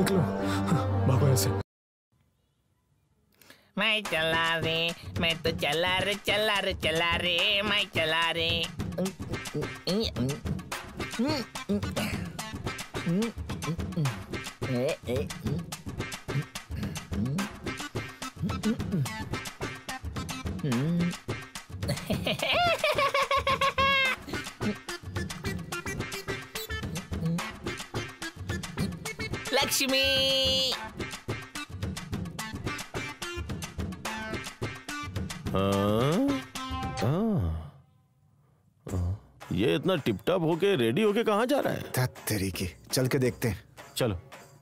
S2: निकलो, भागो यहाँ से।
S7: मैं चला रे, मैं तो चला रे, चला रे, चला रे, मैं चला रे। लक्ष्मी,
S6: ये इतना टिपटॉप होके रेडी होके कहाँ जा रहा है?
S1: तेरी की, चल के देखते हैं।
S6: चलो।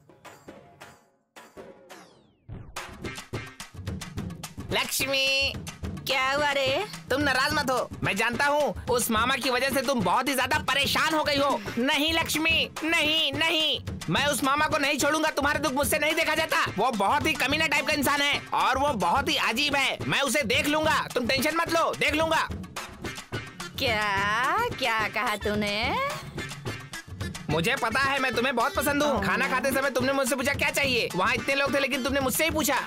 S7: लक्ष्मी, क्या हुआ रे? तुम नाराज मत हो, मैं जानता हूँ उस मामा की वजह से तुम बहुत ही ज्यादा परेशान हो गई हो। नहीं लक्ष्मी, नहीं नहीं, मैं उस मामा को नहीं छोड़ूंगा। तुम्हारे दुख मुझसे नहीं देखा जाता। वो बहुत ही कमीना टाइप का इंसान है और वो बहुत ही अजीब है। मैं उसे देख लूंगा, तुम टेंशन मत लो, देख लूंगा।
S5: क्या क्या कहा तूने?
S7: मुझे पता है मैं तुम्हें बहुत पसंद हूँ। खाना खाते समय तुमने मुझसे पूछा क्या चाहिए। वहाँ इतने लोग थे लेकिन तुमने मुझसे ही पूछा।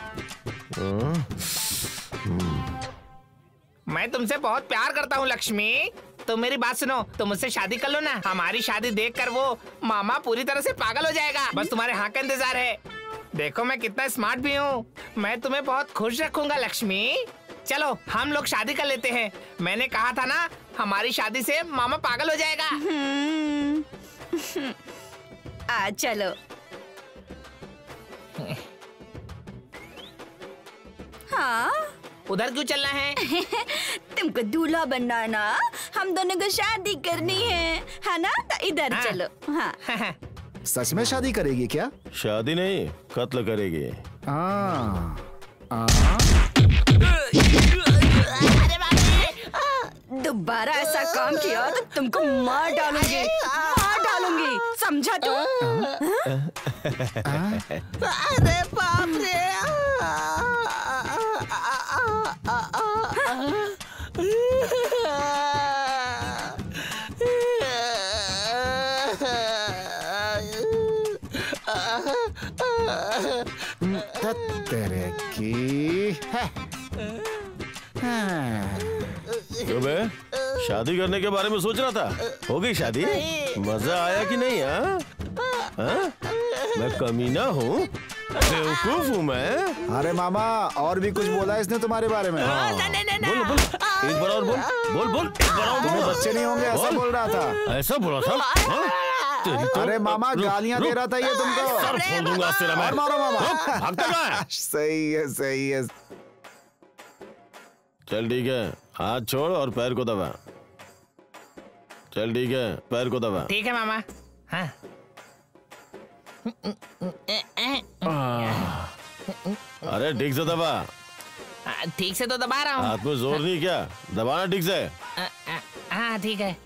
S7: मैं तुमसे बहुत प्यार करता हूँ लक्ष्मी। तो मेरी बात सुनो, तुम मुझसे शादी कर लो ना। हमारी शादी देखकर वो मामा पूरी तरह से पागल हो जाएगा। बस तुम्हारे हाँ का इंतजार है। देखो मैं कितना स्मार्ट भी हूँ। मैं तुम्हें बहुत खुश रखूंगा लक्ष्मी। चलो हम लोग शादी कर लेते हैं। मैंने कहा था ना, हमारी शादी से मामा पागल हो जाएगा।
S5: चलो। हाँ,
S7: उधर क्यों चलना है?
S5: तुमको दूल्हा बनना है ना, हम दोनों को शादी करनी है ना? तो इधर चलो। हाँ।
S1: सच में शादी करेगी क्या?
S6: शादी नहीं, कत्ल करेगी।
S5: दोबारा ऐसा काम किया तो तुमको मार डालूंगी, मार डालूंगी, समझा तू?
S7: अरे बाप रे!
S1: तेरे की है।
S6: तो बे, शादी करने के बारे में सोच रहा था। हो गई शादी? मजा आया कि नहीं? मैं कमीना हूँ, बेवकूफ हूँ मैं।
S1: अरे मामा, और भी कुछ बोला इसने तुम्हारे बारे में?
S6: बोल बोल, एक बार और बोल, बोल बोल, एक बार और
S1: तुम्हें
S6: बोल।
S1: बच्चे नहीं होंगे ऐसा बोल रहा था।
S6: ऐसा बोला था?
S1: अरे मामा, गालियाँ दे रहा था ये तुमको।
S6: सर फोड़ दूंगा तेरा मैं।
S1: मारो मामा।
S6: भागता कहाँ है?
S1: सही है, सही है।
S6: चल ठीक है, हाथ छोड़ और पैर को दबा। चल ठीक है, पैर को दबा।
S7: ठीक है मामा। हाँ।
S6: अरे ठीक से दबा।
S7: ठीक से तो दबा रहा हूँ।
S6: हाथ में जोर नहीं क्या? दबाना ठीक से।
S7: हाँ ठीक है।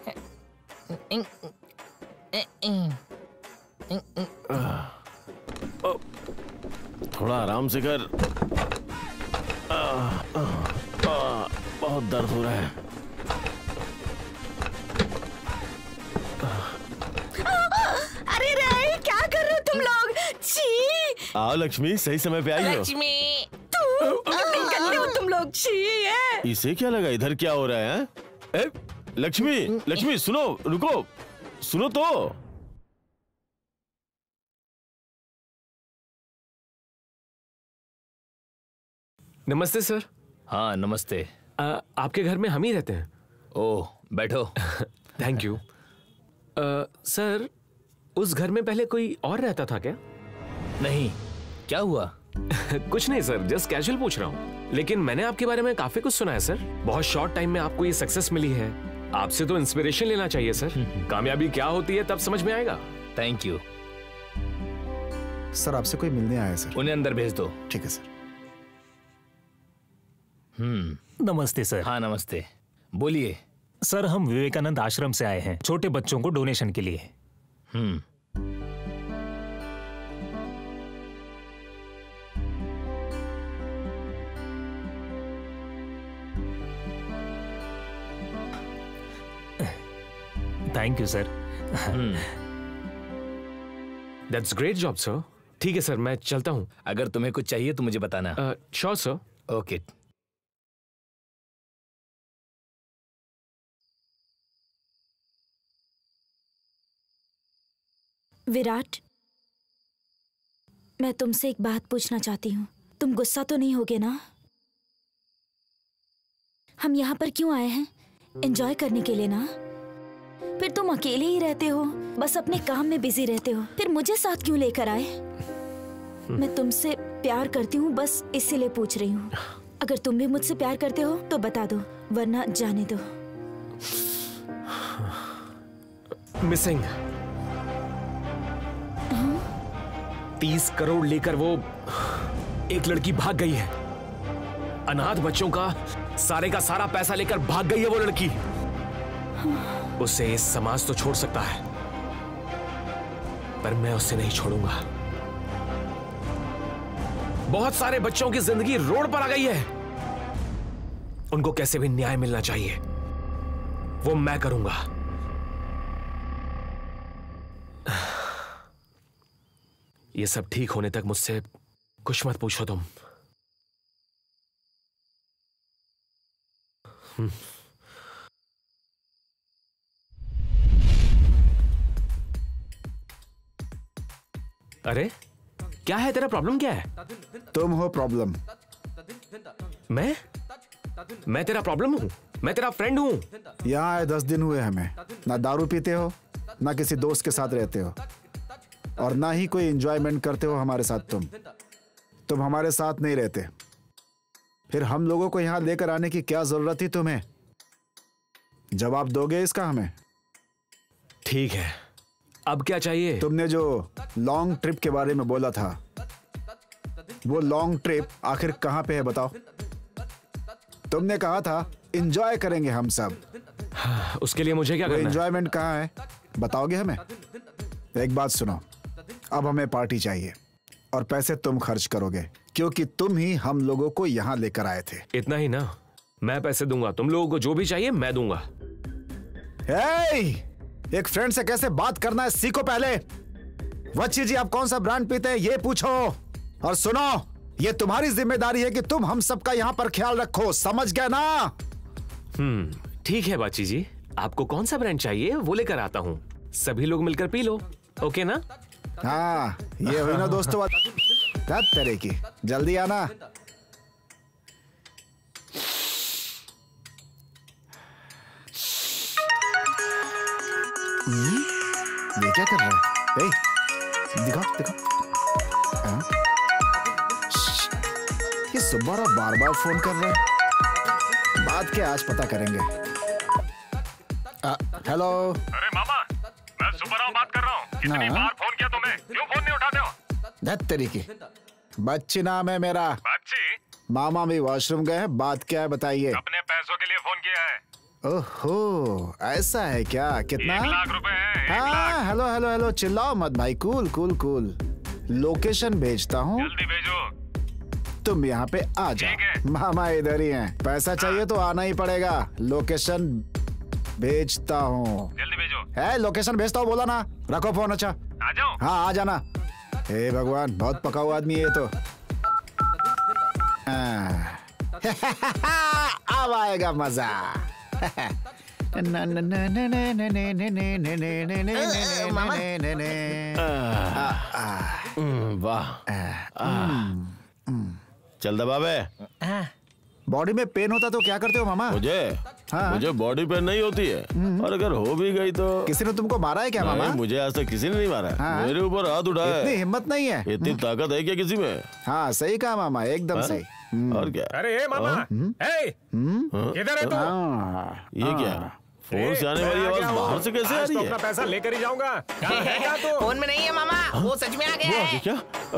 S6: थोड़ा आराम से कर। बहुत दर्द हो रहा है।
S5: अरे रे, क्या कर रहे हो तुम लोग? छी!
S6: आओ लक्ष्मी, सही समय पे आई हो।
S7: लक्ष्मी,
S5: निकलते हो तुम लोग। छी है।
S6: इसे क्या लगा? इधर क्या हो रहा है? ए, लक्ष्मी, लक्ष्मी सुनो, रुको, सुनो तो।
S2: नमस्ते सर।
S8: हाँ नमस्ते।
S2: आपके घर में हम ही रहते हैं।
S8: ओह, बैठो।
S2: Thank you. सर, उस घर में पहले कोई और रहता था क्या?
S8: नहीं, क्या हुआ?
S2: कुछ नहीं सर, जस्ट कैजुअल पूछ रहा हूँ। लेकिन मैंने आपके बारे में काफी कुछ सुना है सर। बहुत शॉर्ट टाइम में आपको ये सक्सेस मिली है। आपसे तो इंस्पिरेशन लेना चाहिए सर। कामयाबी क्या होती है तब समझ में आएगा।
S8: Thank you.
S1: सर, आपसे कोई मिलने आया है सर।
S8: उन्हें अंदर भेज दो।
S1: ठीक है सर।
S8: नमस्ते सर। हाँ नमस्ते, बोलिए। सर, हम विवेकानंद आश्रम से आए हैं छोटे बच्चों को डोनेशन के लिए। Thank you sir.
S2: That's great job sir. ठीक है सर, मैं चलता हूँ।
S9: अगर तुम्हें कुछ चाहिए तो मुझे बताना।
S2: Sure sir.
S9: ओके।
S3: विराट, मैं तुमसे एक बात पूछना चाहती हूँ। तुम गुस्सा तो नहीं होगे ना? हम यहाँ पर क्यों आए हैं? एंजॉय करने के लिए ना? फिर तुम अकेले ही रहते हो, बस अपने काम में बिजी रहते हो, फिर मुझे साथ क्यों लेकर आए? मैं तुमसे प्यार करती हूँ, बस इसीलिए पूछ रही हूँ। अगर तुम भी मुझसे प्यार करते हो तो बता दो, वरना जाने दो।
S2: मिसिंग 30 करोड़ लेकर वो एक लड़की भाग गई है। अनाथ बच्चों का सारा पैसा लेकर भाग गई है वो लड़की। उसे इस समाज तो छोड़ सकता है, पर मैं उसे नहीं छोड़ूंगा। बहुत सारे बच्चों की जिंदगी रोड पर आ गई है। उनको कैसे भी न्याय मिलना चाहिए, वो मैं करूंगा। ये सब ठीक होने तक मुझसे कुछ मत पूछो तुम। अरे क्या है तेरा प्रॉब्लम? क्या है?
S1: तुम हो प्रॉब्लम।
S2: मैं तेरा प्रॉब्लम हूं? मैं तेरा फ्रेंड हूं।
S1: यहाँ आए 10 दिन हुए हमें। ना दारू पीते हो, ना किसी दोस्त के साथ रहते हो, और ना ही कोई एंजॉयमेंट करते हो हमारे साथ। तुम हमारे साथ नहीं रहते, फिर हम लोगों को यहाँ लेकर आने की क्या जरूरत थी तुम्हें? जवाब दोगे इसका हमें?
S2: ठीक है, अब क्या चाहिए?
S1: तुमने जो लॉन्ग ट्रिप के बारे में बोला था, वो लॉन्ग ट्रिप आखिर कहाँ पे है बताओ? तुमने कहा था एंजॉय करेंगे हम सब।
S2: हाँ, उसके लिए मुझे क्या करना है?
S1: एंजॉयमेंट कहाँ है बताओगे हमें? एक बात सुनो, अब हमें पार्टी चाहिए और पैसे तुम खर्च करोगे, क्योंकि तुम ही हम लोगों को यहाँ लेकर आए थे।
S2: इतना ही ना? मैं पैसे दूंगा, तुम लोगों को जो भी चाहिए मैं दूंगा।
S1: एक फ्रेंड से कैसे बात करना है सीखो पहले। वच्ची जी, आप कौन सा ब्रांड पीते हैं ये पूछो। और सुनो, ये तुम्हारी जिम्मेदारी है कि तुम हम सबका यहाँ पर ख्याल रखो, समझ गए ना?
S2: ठीक है बाची जी, आपको कौन सा ब्रांड चाहिए वो लेकर आता हूँ। सभी लोग मिलकर पी लो, ओके ना?
S1: हाँ, ये हुई ना दोस्तों बात तेरे की। जल्दी आना। ये क्या कर रहा है? दिखा। हाँ? ये सुब्बाराव बार फोन कर रहा है। बात क्या आज पता करेंगे। हेलो।
S10: अरे मामा, मैं सुब्बाराव बात कर रहा हूँ। कितनी बार फोन किया तुम्हें, क्यों फोन नहीं उठाते हो?
S1: धत तरीके। बच्ची नाम है मेरा।
S10: बच्ची?
S1: मामा भी वॉशरूम गए हैं। बात क्या है बताइए।
S10: अपने पैसों के लिए फोन किया है।
S1: ओहो, ऐसा है क्या? कितना?
S10: 1 लाख रुपए हैं।
S1: हाँ, हेलो, चिल्लाओ मत भाई। कूल। लोकेशन भेजता हूँ,
S10: जल्दी भेजो।
S1: तुम यहाँ पे आ जाओ। मामा इधर ही हैं। पैसा चाहिए तो आना ही पड़ेगा। लोकेशन भेजता हूँ।
S10: जल्दी भेजो।
S1: है, लोकेशन भेजता हूँ बोला ना। रखो फोन। अच्छा
S10: आ जाओ।
S1: हाँ, आ जाना। हे भगवान, बहुत पका हुआ आदमी है तो। अब आएगा मजा।
S6: वाह। चल दबावे।
S1: बॉडी में पेन होता तो क्या करते हो मामा?
S6: मुझे बॉडी पेन नहीं होती है, और अगर हो भी गई तो।
S1: किसी ने तुमको मारा है क्या मामा?
S6: मुझे आज तक किसी ने नहीं मारा। मेरे ऊपर हाथ उठाया।
S1: इतनी हिम्मत नहीं है?
S6: इतनी ताकत है क्या किसी में?
S1: हाँ, सही कहा मामा, एकदम सही।
S6: और क्या?
S2: अरे मामा, किधर है तू?
S6: ये क्या? फोन से आने वाली आवाज बाहर से कैसे आ रही है?
S2: अपना पैसा लेकर ही जाऊंगा।
S7: फोन में नहीं है मामा, वो सच में आ गया है।
S6: क्या?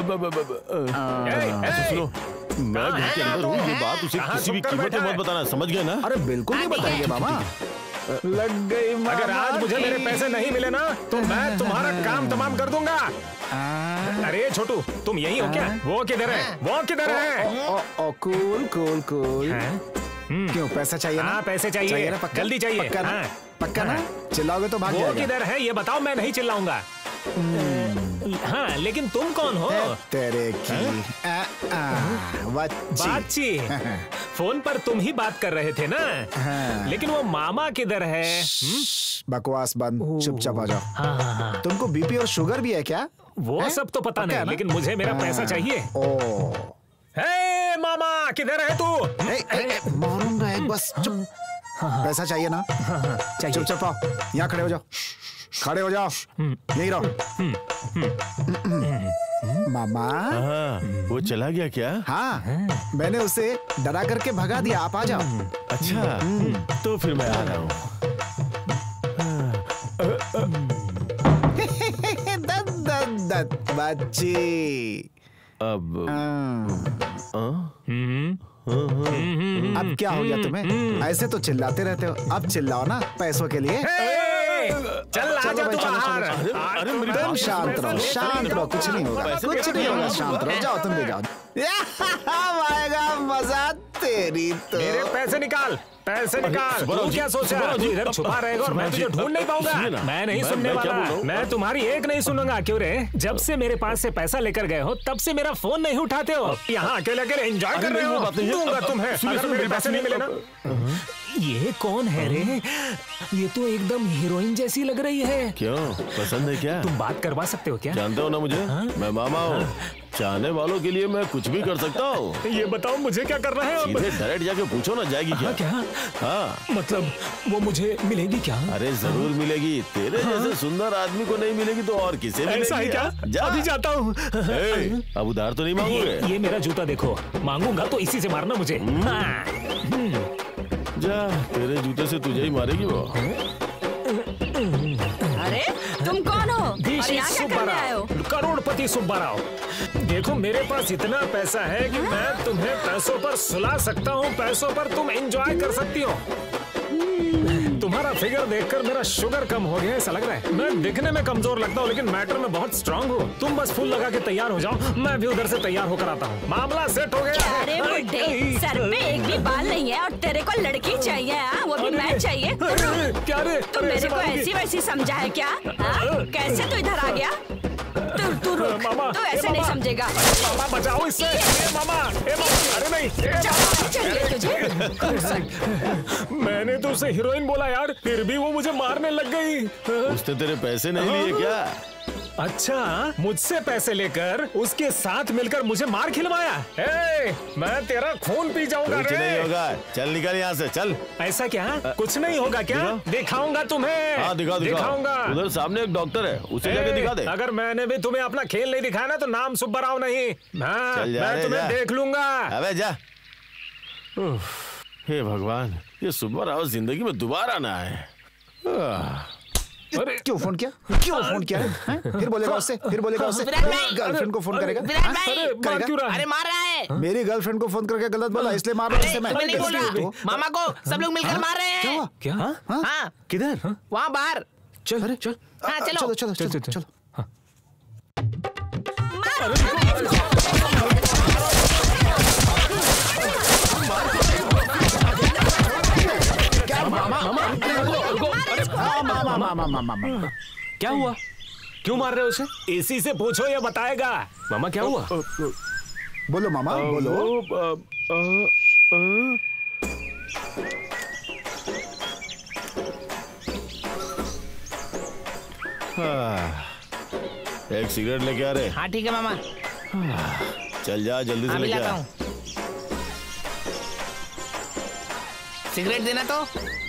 S6: सुनो, मैं घर के अंदर हूँ। ये बात उसे किसी भी कीमत पे मत बताना, समझ गए ना?
S1: अरे बिल्कुल नहीं बताएंगे मामा। लग गई मामा।
S2: अगर आज मुझे मेरे पैसे नहीं मिले ना तो मैं तुम्हारा काम तमाम कर दूंगा। अरे छोटू, तुम यही हो क्या? वो किधर है?
S1: कूल। क्यों, पैसा चाहिए ना?
S2: पैसे चाहिए ना? जल्दी चाहिए।
S1: पक्का ना? चिल्लाओगे तो भाग जाएगा।
S2: वो किधर है ये बताओ, मैं नहीं चिल्लाऊंगा।
S8: हाँ, लेकिन तुम कौन हो?
S1: तेरे की
S8: बाची। फोन पर तुम ही बात कर रहे थे ना? लेकिन वो मामा किधर है?
S1: बकवास बंद, चुपचाप आ जाओ।
S8: हाँ।
S1: तुमको बीपी और शुगर भी है क्या?
S8: वो सब तो पता नहीं, लेकिन मुझे मेरा पैसा चाहिए। हे मामा, किधर है तू?
S1: मारूंगा एक, बस चुप। पैसा चाहिए ना? चुपचाप आओ, यहाँ खड़े हो जाओ, खड़े हो जाओ, यही रहो। मामा,
S6: वो चला गया क्या?
S1: हाँ, मैंने उसे डरा करके भगा दिया, आप आ जाओ।
S6: अच्छा, तो फिर मैं आ रहा हूँ।
S1: बच्ची, अब क्या हो गया तुम्हें? ऐसे तो चिल्लाते रहते हो, अब चिल्लाओ ना पैसों के लिए।
S8: चल आ जा तू बाहर।
S1: तुम शांत रहो, शांत रहो, कुछ नहीं होगा, कुछ नहीं होगा, शांत रहो। जाओ, तुम भी जाओ। आएगा मजा तेरी तो।
S8: मेरे पैसे निकाल, पैसे निकाल। तू क्या सोचा तू इधर छुपा रहेगा और मैं तुझे ढूंढ नहीं पाऊंगा? मैं नहीं सुनने वाला, मैं तुम्हारी एक नहीं सुनूंगा। क्यों रे? जब से मेरे पास से पैसा लेकर गए हो तब से मेरा फोन नहीं उठाते हो। यहाँ अकेले अकेले एंजॉय कर रहे हो। दूंगा तुम्हें अगर मेरे पैसे नहीं मिले ना। ये कौन है रे? ये तो एकदम हीरोइन जैसी लग रही है।
S6: क्यों, पसंद है क्या?
S8: तुम बात करवा सकते हो क्या?
S6: जानते हो ना मुझे, मैं मामा हूँ। चाहने वालों के लिए मैं कुछ भी कर सकता हूँ।
S8: ये बताओ मुझे क्या करना है?
S6: सीधे डायरेक्ट जाके पूछो ना, जाएगी क्या?
S8: क्या?
S6: हाँ,
S8: मतलब वो मुझे मिलेगी क्या?
S6: अरे जरूर मिलेगी। तेरे जैसे सुंदर आदमी को नहीं मिलेगी तो और किसे मिलेगी?
S8: ऐसा है क्या? अभी जाता हूँ।
S6: अब उधार तो नहीं मांगोगे?
S8: ये मेरा जूता देखो, मांगूंगा तो इसी से मारना मुझे।
S6: जा, तेरे जूते से तुझे ही मारेगी वो।
S5: अरे तुम कौन हो? और यहाँ क्या करने आए हो?
S8: करोड़पति सुब्बाराव। देखो मेरे पास इतना पैसा है कि मैं तुम्हें पैसों पर सुला सकता हूँ, पैसों पर तुम एंजॉय कर सकती हो। तुम्हारा फिगर देखकर मेरा शुगर कम हो गया ऐसा लग रहा है। मैं दिखने में कमजोर लगता हूँ लेकिन मैटर में बहुत स्ट्रांग हूँ। तुम बस फूल लगा के तैयार हो जाओ, मैं भी उधर से तैयार होकर आता हूँ। मामला सेट हो गया है।
S5: अरे बुड्ढे, सर पे एक भी बाल नहीं है और तेरे को लड़की चाहिए? वो भी मैं चाहिए?
S8: क्या रे?
S5: तू मेरे को ऐसी वैसी समझा है क्या? कैसे तू इधर आ गया? तू रुक, तू ऐसे नहीं समझेगा।
S8: मामा बचाओ इससे। मामा, अरे नहीं,
S5: चाहिए तुझे?
S8: मैंने तो उसे हीरोइन बोला यार, फिर भी वो मुझे मारने लग गई।
S6: उसने तेरे पैसे नहीं लिए क्या?
S8: अच्छा, मुझसे पैसे लेकर उसके साथ मिलकर मुझे मार खिलवाया। मैं तेरा खून पी जाऊंगा।
S6: कुछ नहीं होगा, चल निकल यहाँ से, चल।
S8: ऐसा क्या? कुछ नहीं होगा क्या? दिखाऊंगा तुम्हें।
S6: हाँ दिखाऊंगा। उधर सामने एक डॉक्टर है, उसे जाके दिखा दे।
S8: अगर मैंने भी तुम्हें अपना खेल नहीं दिखाया ना तो नाम सुब्बाराव नहीं। मैं तुम्हें देख लूंगा।
S6: अबे जा। हे भगवान, ये सुब्बाराव जिंदगी में दोबारा ना आए।
S1: अरे क्यों फोन किया? क्यों फोन किया है? फिर बोलेगा उससे, फिर बोलेगा उससे। गर्लफ्रेंड को फोन करेगा?
S7: अरे मार रहा है।
S1: मेरी गर्लफ्रेंड को फोन करके गलत बोला इसलिए मार रहा हूं।
S7: मैं नहीं बोल रहा, मामा को सब लोग मिलकर मार रहे हैं।
S8: क्या?
S7: हाँ,
S1: किधर?
S7: वहाँ बाहर।
S8: चल, अरे चल।
S7: हाँ चलो
S1: चलो चलो चलो।
S2: मामा क्या हुआ? क्यों मार रहे हो उसे?
S8: इसी से पूछो, ये बताएगा।
S2: मामा क्या हुआ?
S1: बोलो मामा, बोलो।
S6: एक सिगरेट लेके आ रहे?
S7: हाँ ठीक है मामा।
S6: चल जा, जल्दी से लेके आ।
S7: सिगरेट देना तो।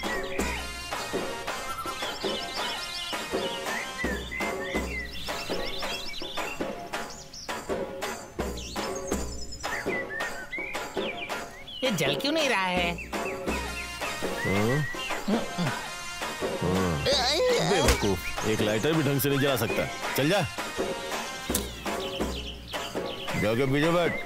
S7: ये जल क्यों नहीं रहा है?
S6: बेवकूफ, एक लाइटर भी ढंग से नहीं जला सकता। चल जा, जाके पीछे बैठ।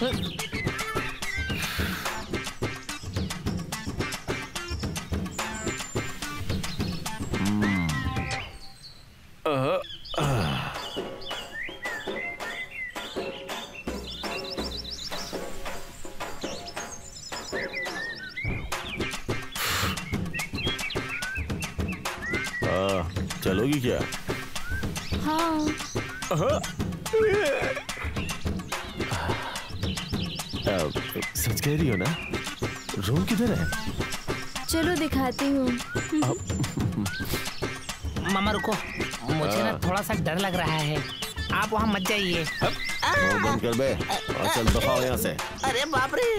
S6: चलोगी क्या?
S4: हाँ।
S6: सच कह रही हो ना? रूम किधर है?
S4: चलो दिखाती हूँ।
S7: मामा रुको, मुझे ना थोड़ा सा डर लग रहा है, आप वहाँ मत जाइए।
S6: बंद कर बे और चल दफा यहाँ से।
S7: अरे बाप रे।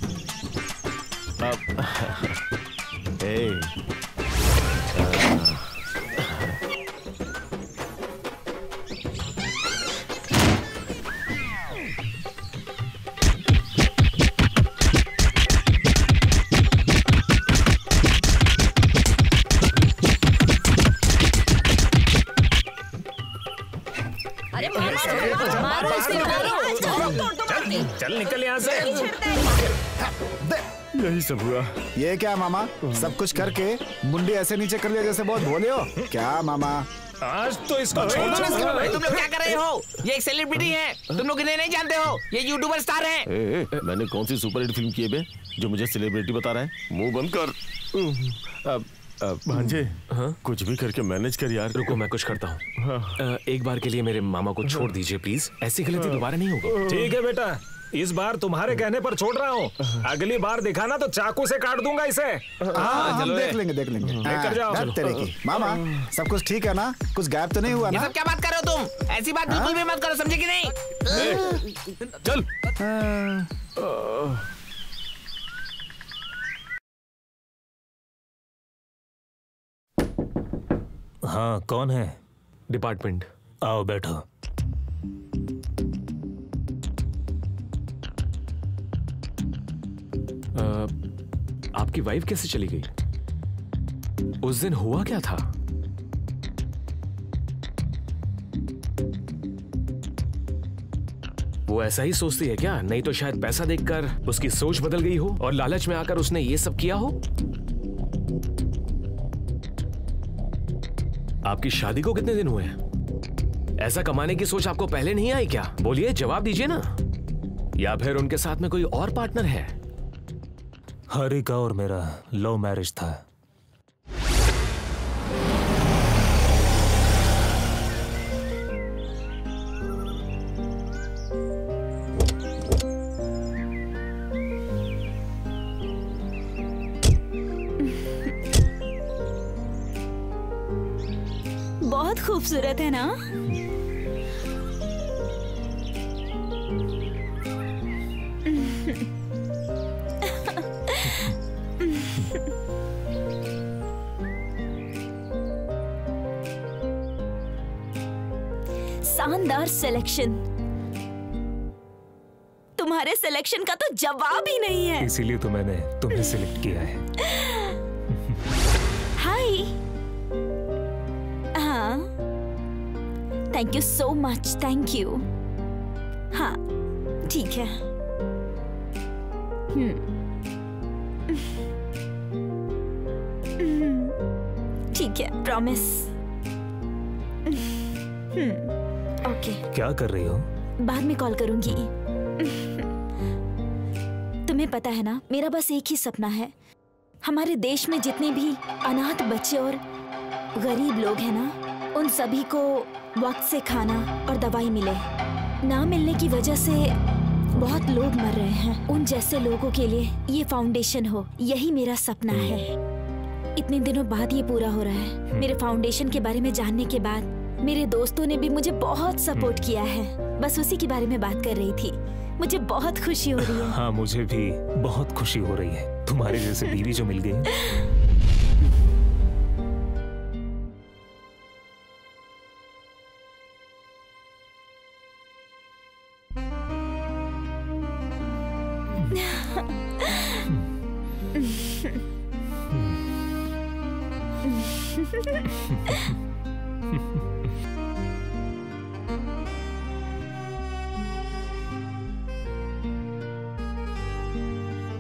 S8: चल निकल यहाँ से।
S6: यही सब हुआ।
S1: ये क्या मामा, सब कुछ करके मुंडी ऐसे नीचे कर लिया जैसे बहुत भोले हो क्या मामा?
S8: आज तो इसको
S7: तुम लोग क्या कर रहे हो? ये एक सेलिब्रिटी है, तुम लोग इन्हें नहीं जानते हो, ये यूट्यूबर स्टार हैं।
S6: मैंने कौन सी सुपर हिट फिल्म की है बे जो मुझे सेलिब्रिटी बता रहा है? मुंह बंद कर। भांजे, कुछ भी करके मैनेज कर यार।
S2: रुको मैं कुछ करता हूँ। एक बार के लिए मेरे मामा को छोड़ दीजिए प्लीज, ऐसी गलती दोबारा नहीं होगी।
S8: ठीक है बेटा, इस बार तुम्हारे कहने पर छोड़ रहा हूँ, अगली बार दिखाना तो चाकू से काट दूंगा इसे।
S1: हम देख लेंगे
S8: लेकर जाओ।
S1: तेरे की मामा, सब कुछ ठीक है ना? कुछ गायब तो नहीं हुआ ना?
S7: ये सब क्या बात कर रहे हो तुम? ऐसी बात बिल्कुल भी मत करो, समझे कि नहीं?
S6: चल।
S8: हाँ, कौन है?
S2: डिपार्टमेंट।
S8: आओ बैठो।
S2: आपकी वाइफ कैसे चली गई? उस दिन हुआ क्या था? वो ऐसा ही सोचती है क्या? नहीं तो शायद पैसा देखकर उसकी सोच बदल गई हो और लालच में आकर उसने ये सब किया हो। आपकी शादी को कितने दिन हुए हैं? ऐसा कमाने की सोच आपको पहले नहीं आई क्या? बोलिए, जवाब दीजिए ना। या फिर उनके साथ में कोई और पार्टनर है?
S8: हरि का और मेरा लव मैरिज था।
S3: बहुत खूबसूरत है ना? शानदार सिलेक्शन। तुम्हारे सिलेक्शन का तो जवाब ही नहीं है।
S8: इसीलिए तो मैंने तुम्हें सिलेक्ट किया है।
S3: हाय। हाँ, thank you so much, thank you. हाँ ठीक है। ठीक है, प्रॉमिस। ओके।
S8: क्या कर रही हो?
S3: बाद में कॉल करूंगी। तुम्हें पता है ना, मेरा बस एक ही सपना है, हमारे देश में जितने भी अनाथ बच्चे और गरीब लोग हैं ना, उन सभी को वक्त से खाना और दवाई मिले। ना मिलने की वजह से बहुत लोग मर रहे हैं। उन जैसे लोगों के लिए ये फाउंडेशन हो, यही मेरा सपना है। इतने दिनों बाद ये पूरा हो रहा है। मेरे फाउंडेशन के बारे में जानने के बाद मेरे दोस्तों ने भी मुझे बहुत सपोर्ट किया है। बस उसी के बारे में बात कर रही थी। मुझे बहुत खुशी हो रही है।
S8: हाँ, मुझे भी बहुत खुशी हो रही है, तुम्हारी जैसे बीवी जो मिल गई।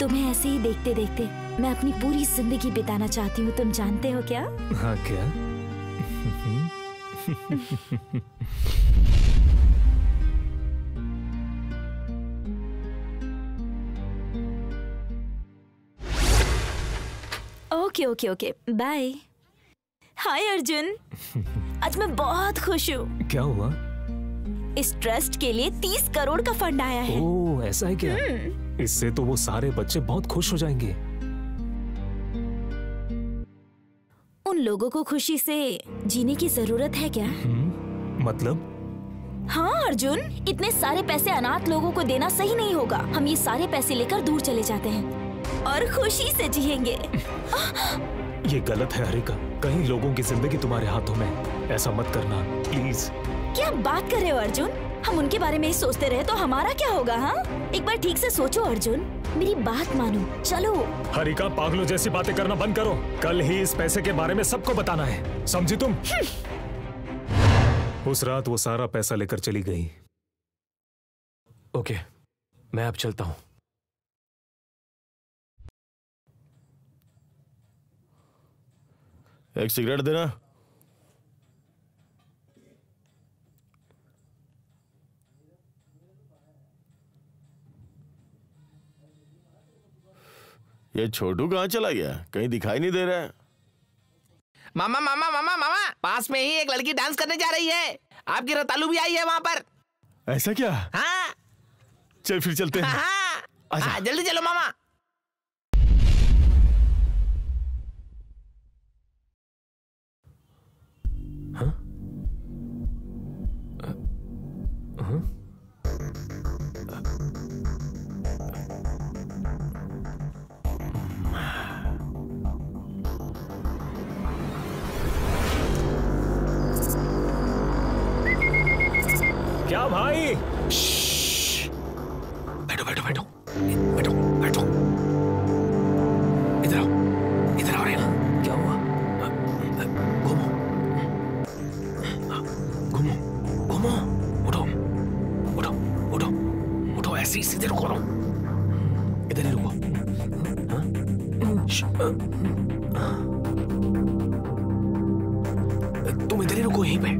S3: तुम्हें ऐसे ही देखते देखते मैं अपनी पूरी जिंदगी बिताना चाहती हूँ, तुम जानते हो क्या?
S8: हाँ क्या?
S3: Okay okay okay, bye. Hi Arjun, आज मैं बहुत खुश हूँ।
S8: क्या हुआ?
S3: इस ट्रस्ट के लिए 30 करोड़ का फंड आया है।
S8: ओह, ऐसा है क्या? इससे तो वो सारे बच्चे बहुत खुश हो जाएंगे।
S3: उन लोगों को खुशी से जीने की जरूरत है क्या?
S8: मतलब?
S3: हाँ अर्जुन, इतने सारे पैसे अनाथ लोगों को देना सही नहीं होगा। हम ये सारे पैसे लेकर दूर चले जाते हैं और खुशी से जिएंगे।
S8: ये गलत है हरिका, कई लोगों की जिंदगी तुम्हारे हाथों में, ऐसा मत करना प्लीज।
S3: क्या बात कर रहे हो अर्जुन? हम उनके बारे में ही सोचते रहे तो हमारा क्या होगा? हाँ, एक बार ठीक से सोचो अर्जुन, मेरी बात मानो, चलो।
S8: हरिका, पागलों जैसी बातें करना बंद करो। कल ही इस पैसे के बारे में सबको बताना है, समझी तुम? उस रात वो सारा पैसा लेकर चली गई।
S2: ओके, मैं अब चलता हूँ।
S6: एक सिगरेट देना। ये छोटू कहाँ चला गया? कहीं दिखाई नहीं दे रहा है।
S7: मामा मामा मामा मामा, पास में ही एक लड़की डांस करने जा रही है। आपकी रतालू भी आई है वहाँ पर।
S6: ऐसा क्या?
S7: हाँ।
S6: चल फिर चलते हैं।
S7: हाँ, जल्दी चलो मामा।
S8: हाँ? हाँ? क्या भाई?
S2: बैठो बैठो बैठो बैठो बैठो, इधर आओ, इधर आओ। क्या हुआ? घूमो घूमो घूमो, उठो उठो उठो उठो, ऐसे ही सीधे रुको। इधर ही रुको। तुम इधर ही रुको, यहीं पे।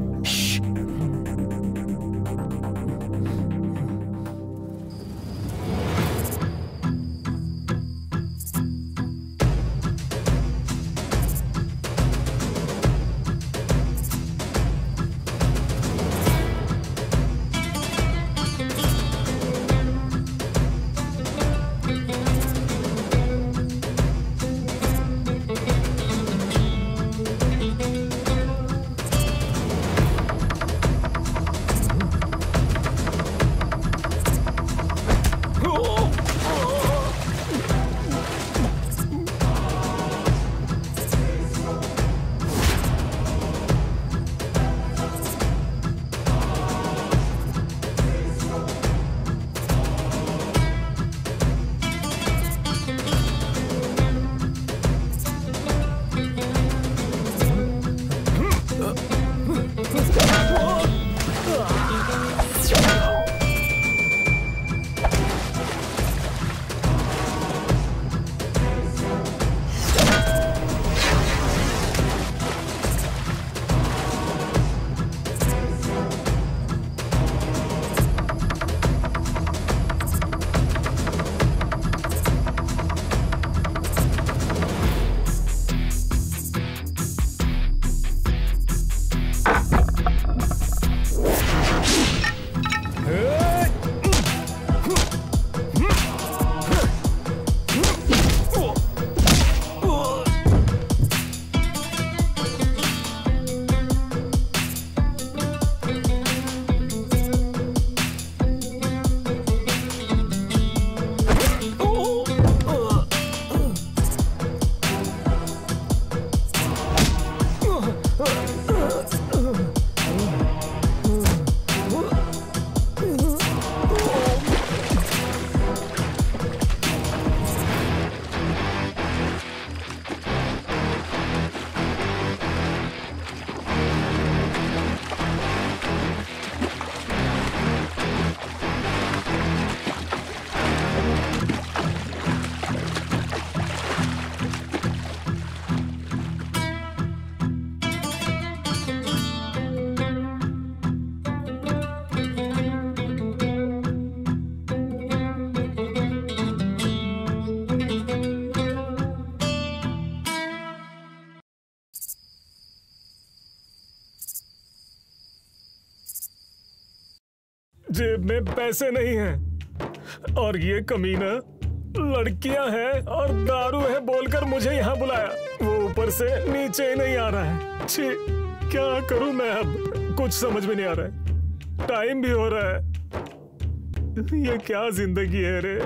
S8: जेब में पैसे नहीं हैं और ये कमीना लड़कियां हैं और दारू है बोलकर मुझे यहाँ बुलाया। वो ऊपर से नीचे ही नहीं आ रहा है। छी, क्या करूं मैं अब? कुछ समझ में नहीं आ रहा है। टाइम भी हो रहा है। ये क्या जिंदगी है रे?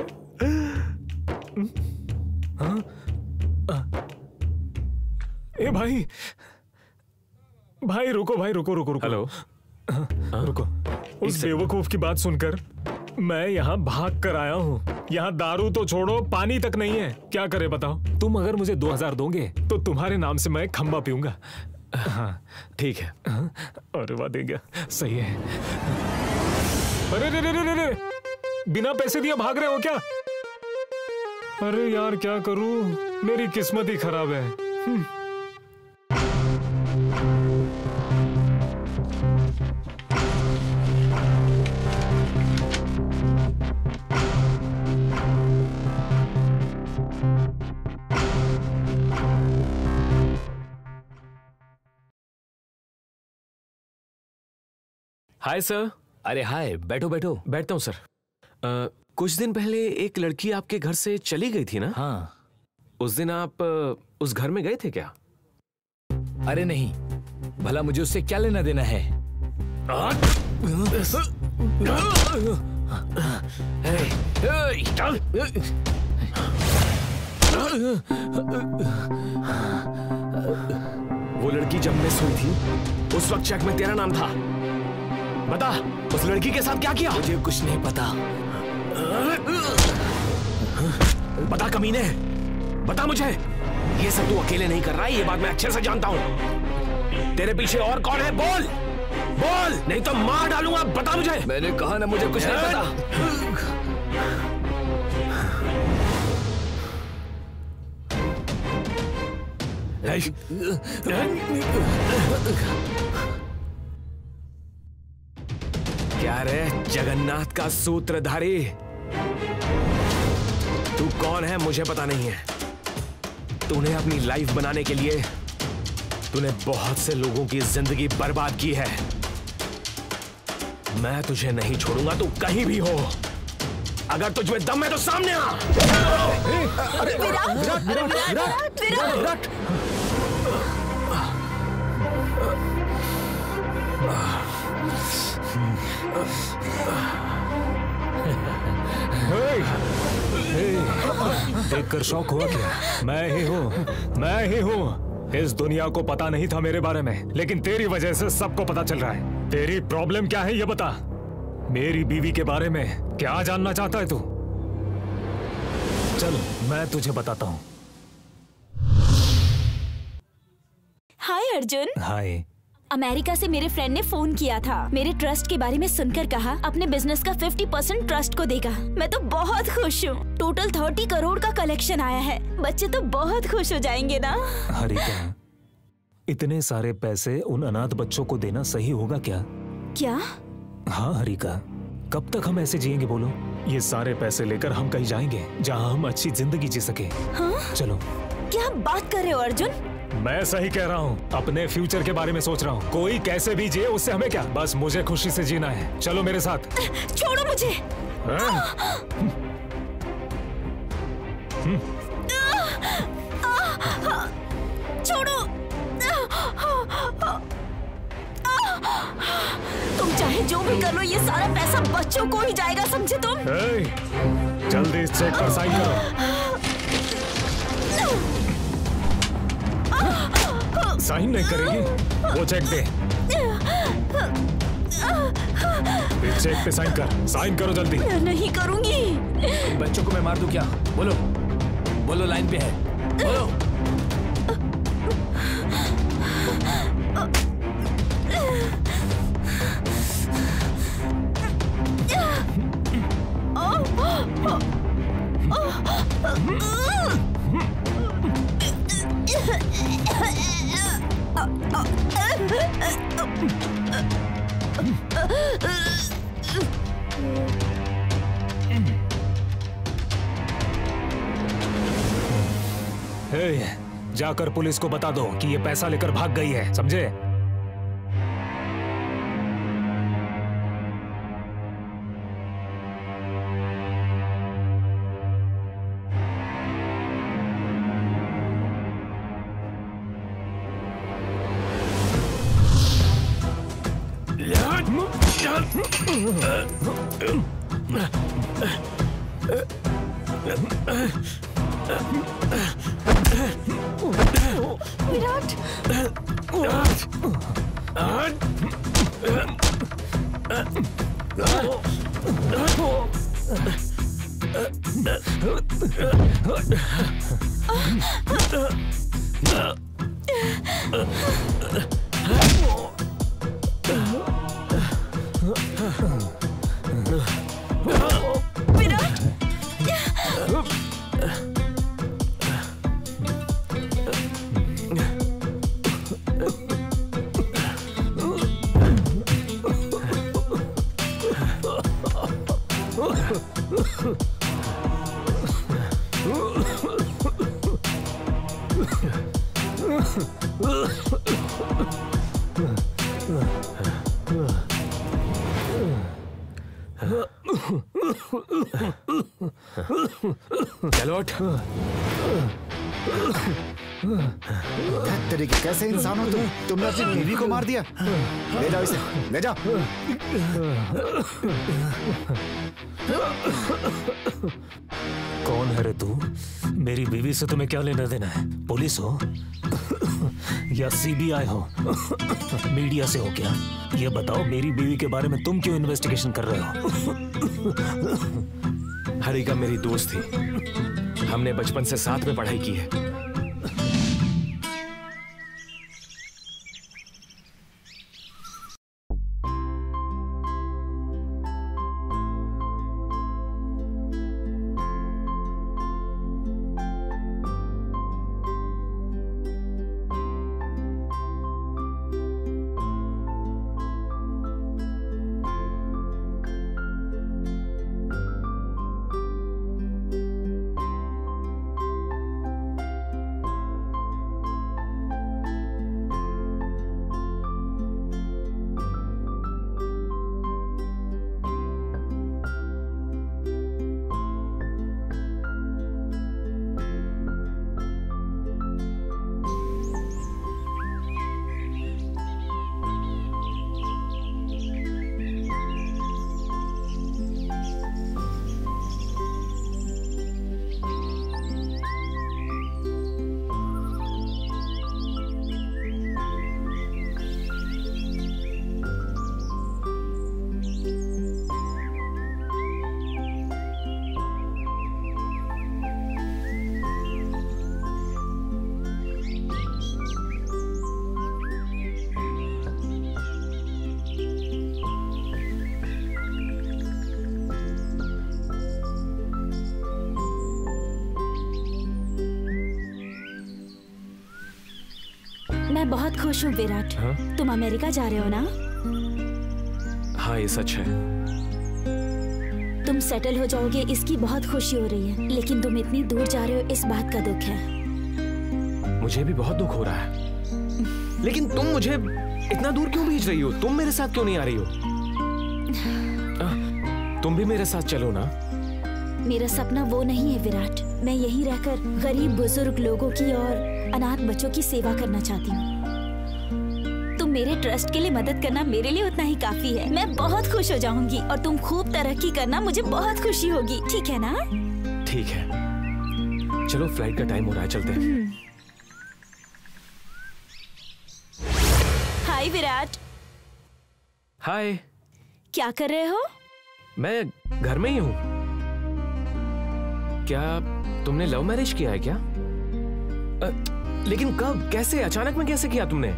S8: हाँ? ए भाई, भाई रुको, भाई रुको रुको रुको।
S2: हेलो।
S8: रुको। उस बेवकूफ की बात सुनकर मैं यहाँ भाग कर आया हूँ। यहाँ दारू तो छोड़ो, पानी तक नहीं है। क्या करे बताओ? तुम अगर मुझे 2000 दोगे तो तुम्हारे नाम से मैं खंबा पीऊंगा। हाँ ठीक है। अरे वाह, देंगे। सही है। अरे रे रे रे रे, बिना पैसे दिए भाग रहे हो क्या? अरे यार क्या करूं, मेरी किस्मत ही खराब है।
S2: Hi sir.
S9: अरे हाय, बैठो बैठो।
S2: बैठता हूँ सर। कुछ दिन पहले एक लड़की आपके घर से चली गई थी ना?
S9: हाँ।
S2: उस दिन आप उस घर में गए थे क्या?
S9: अरे नहीं, भला मुझे उससे क्या लेना देना है?
S2: वो लड़की जब मिस हुई थी उस वक्त चेक में तेरा नाम था। बता, उस लड़की के साथ क्या किया?
S9: मुझे कुछ नहीं पता।
S2: बता कमीने, बता मुझे। ये सब तू अकेले नहीं कर रहा है, ये बात मैं अच्छे से जानता हूँ। तेरे पीछे और कौन है? बोल बोल, नहीं तो मार डालूंगा। बता मुझे।
S9: मैंने कहा ना, मुझे कुछ नहीं पता।
S2: क्या रे जगन्नाथ का सूत्रधारी, तू कौन है मुझे पता नहीं है। तूने अपनी लाइफ बनाने के लिए तूने बहुत से लोगों की जिंदगी बर्बाद की है। मैं तुझे नहीं छोड़ूंगा, तू कहीं भी हो। अगर तुझ में दम है तो सामने आ।
S3: विराट,
S8: देखकर शौक हुआ क्या? मैं ही हूँ। इस दुनिया को पता नहीं था मेरे बारे में, लेकिन तेरी वजह से सबको पता चल रहा है। तेरी प्रॉब्लम क्या है ये बता। मेरी बीवी के बारे में क्या जानना चाहता है तू? चल मैं तुझे बताता हूँ।
S3: हाय अर्जुन।
S8: हाय।
S3: अमेरिका से मेरे फ्रेंड ने फोन किया था। मेरे ट्रस्ट के बारे में सुनकर कहा अपने बिजनेस का 50% ट्रस्ट को देगा। मैं तो बहुत खुश हूँ। टोटल 30 करोड़ का कलेक्शन आया है। बच्चे तो बहुत खुश हो जाएंगे ना।
S8: हरिका, इतने सारे पैसे उन अनाथ बच्चों को देना सही होगा क्या?
S3: क्या?
S8: हाँ हरिका, कब तक हम ऐसे जिएंगे बोलो? ये सारे पैसे लेकर हम कहीं जाएंगे जहाँ हम अच्छी जिंदगी जी सके।
S3: हाँ?
S8: चलो।
S3: क्या बात कर रहे हो अर्जुन?
S8: मैं सही कह रहा हूँ। अपने फ्यूचर के बारे में सोच रहा हूँ। कोई कैसे भी जिए उससे हमें क्या, बस मुझे खुशी से जीना है। चलो मेरे साथ।
S3: छोड़ो मुझे। छोड़ो। तुम चाहे जो भी कर लो, ये सारा पैसा बच्चों को ही जाएगा, समझे तुम?
S8: जल्दी इस चेक पर साइन करो। साइन नहीं करेगी? वो चेक दे। इस चेक पे साइन कर। साइन करो जल्दी।
S3: मैं नहीं करूंगी।
S9: बच्चों को मैं मार दूं क्या? बोलो बोलो, लाइन पे है, बोलो।
S8: जाकर पुलिस को बता दो कि ये पैसा लेकर भाग गई है, समझे?
S5: विराट,
S2: चलो उठ।
S1: तरीके कैसे इंसान हो तुम? तुमने अपनी बीवी को मार दिया। ले जाओ इसे, ले जाओ।
S8: कौन है रे तू? मेरी बीवी से तुम्हें क्या लेना देना है? पुलिस हो या सीबीआई हो? मीडिया से हो क्या? ये बताओ, मेरी बीवी के बारे में तुम क्यों इन्वेस्टिगेशन कर रहे हो?
S2: हरिका मेरी दोस्त थी, हमने बचपन से साथ में पढ़ाई की है।
S3: मैं बहुत खुश हूँ विराट।
S2: हाँ?
S3: तुम अमेरिका जा रहे हो ना?
S2: हाँ ये सच है।
S3: तुम सेटल हो जाओगे इसकी बहुत खुशी हो रही है, लेकिन तुम इतनी दूर जा रहे हो इस बात का दुख है।
S2: मुझे भी बहुत दुख हो रहा है, लेकिन तुम मुझे इतना दूर क्यों भेज रही हो? तुम मेरे साथ क्यों नहीं आ रही हो? तुम भी मेरे साथ चलो ना।
S3: मेरा सपना वो नहीं है विराट। मैं यहीं रहकर गरीब बुजुर्ग लोगों की और अनाथ बच्चों की सेवा करना चाहती हूँ। तुम मेरे ट्रस्ट के लिए मदद करना मेरे लिए उतना ही काफी है। मैं बहुत खुश हो जाऊंगी और तुम खूब तरक्की करना, मुझे बहुत खुशी होगी। ठीक है ना?
S2: ठीक है, चलो फ्लाइट का टाइम हो रहा है, चलते हैं।
S3: हाय विराट।
S2: हाय।
S3: क्या कर रहे हो?
S2: मैं घर में ही हूँ। क्या तुमने लव मैरिज किया है क्या? लेकिन कब, कैसे, अचानक में कैसे किया तुमने?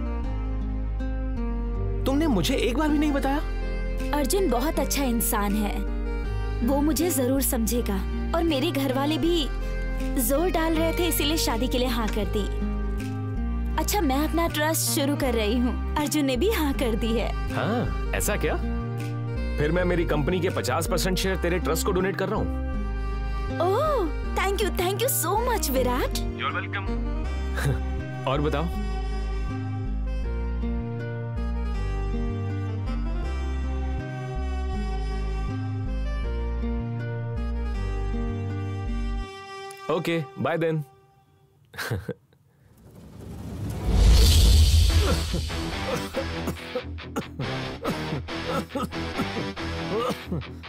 S2: तुमने मुझे एक बार भी नहीं बताया।
S3: अर्जुन बहुत अच्छा इंसान है, वो मुझे जरूर समझेगा। और मेरे घर वाले भी जोर डाल रहे थे, इसीलिए शादी के लिए हाँ कर दी। अच्छा, मैं अपना ट्रस्ट शुरू कर रही हूँ। अर्जुन ने भी हाँ कर दी है।
S2: हाँ, ऐसा क्या? फिर मैं मेरी कंपनी के 50% शेयर तेरे ट्रस्ट को डोनेट कर रहा हूँ।
S3: Oh, thank you so much Virat.
S2: You're welcome। और बताओ। Okay, bye then.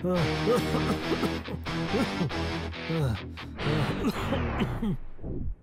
S6: हाँ।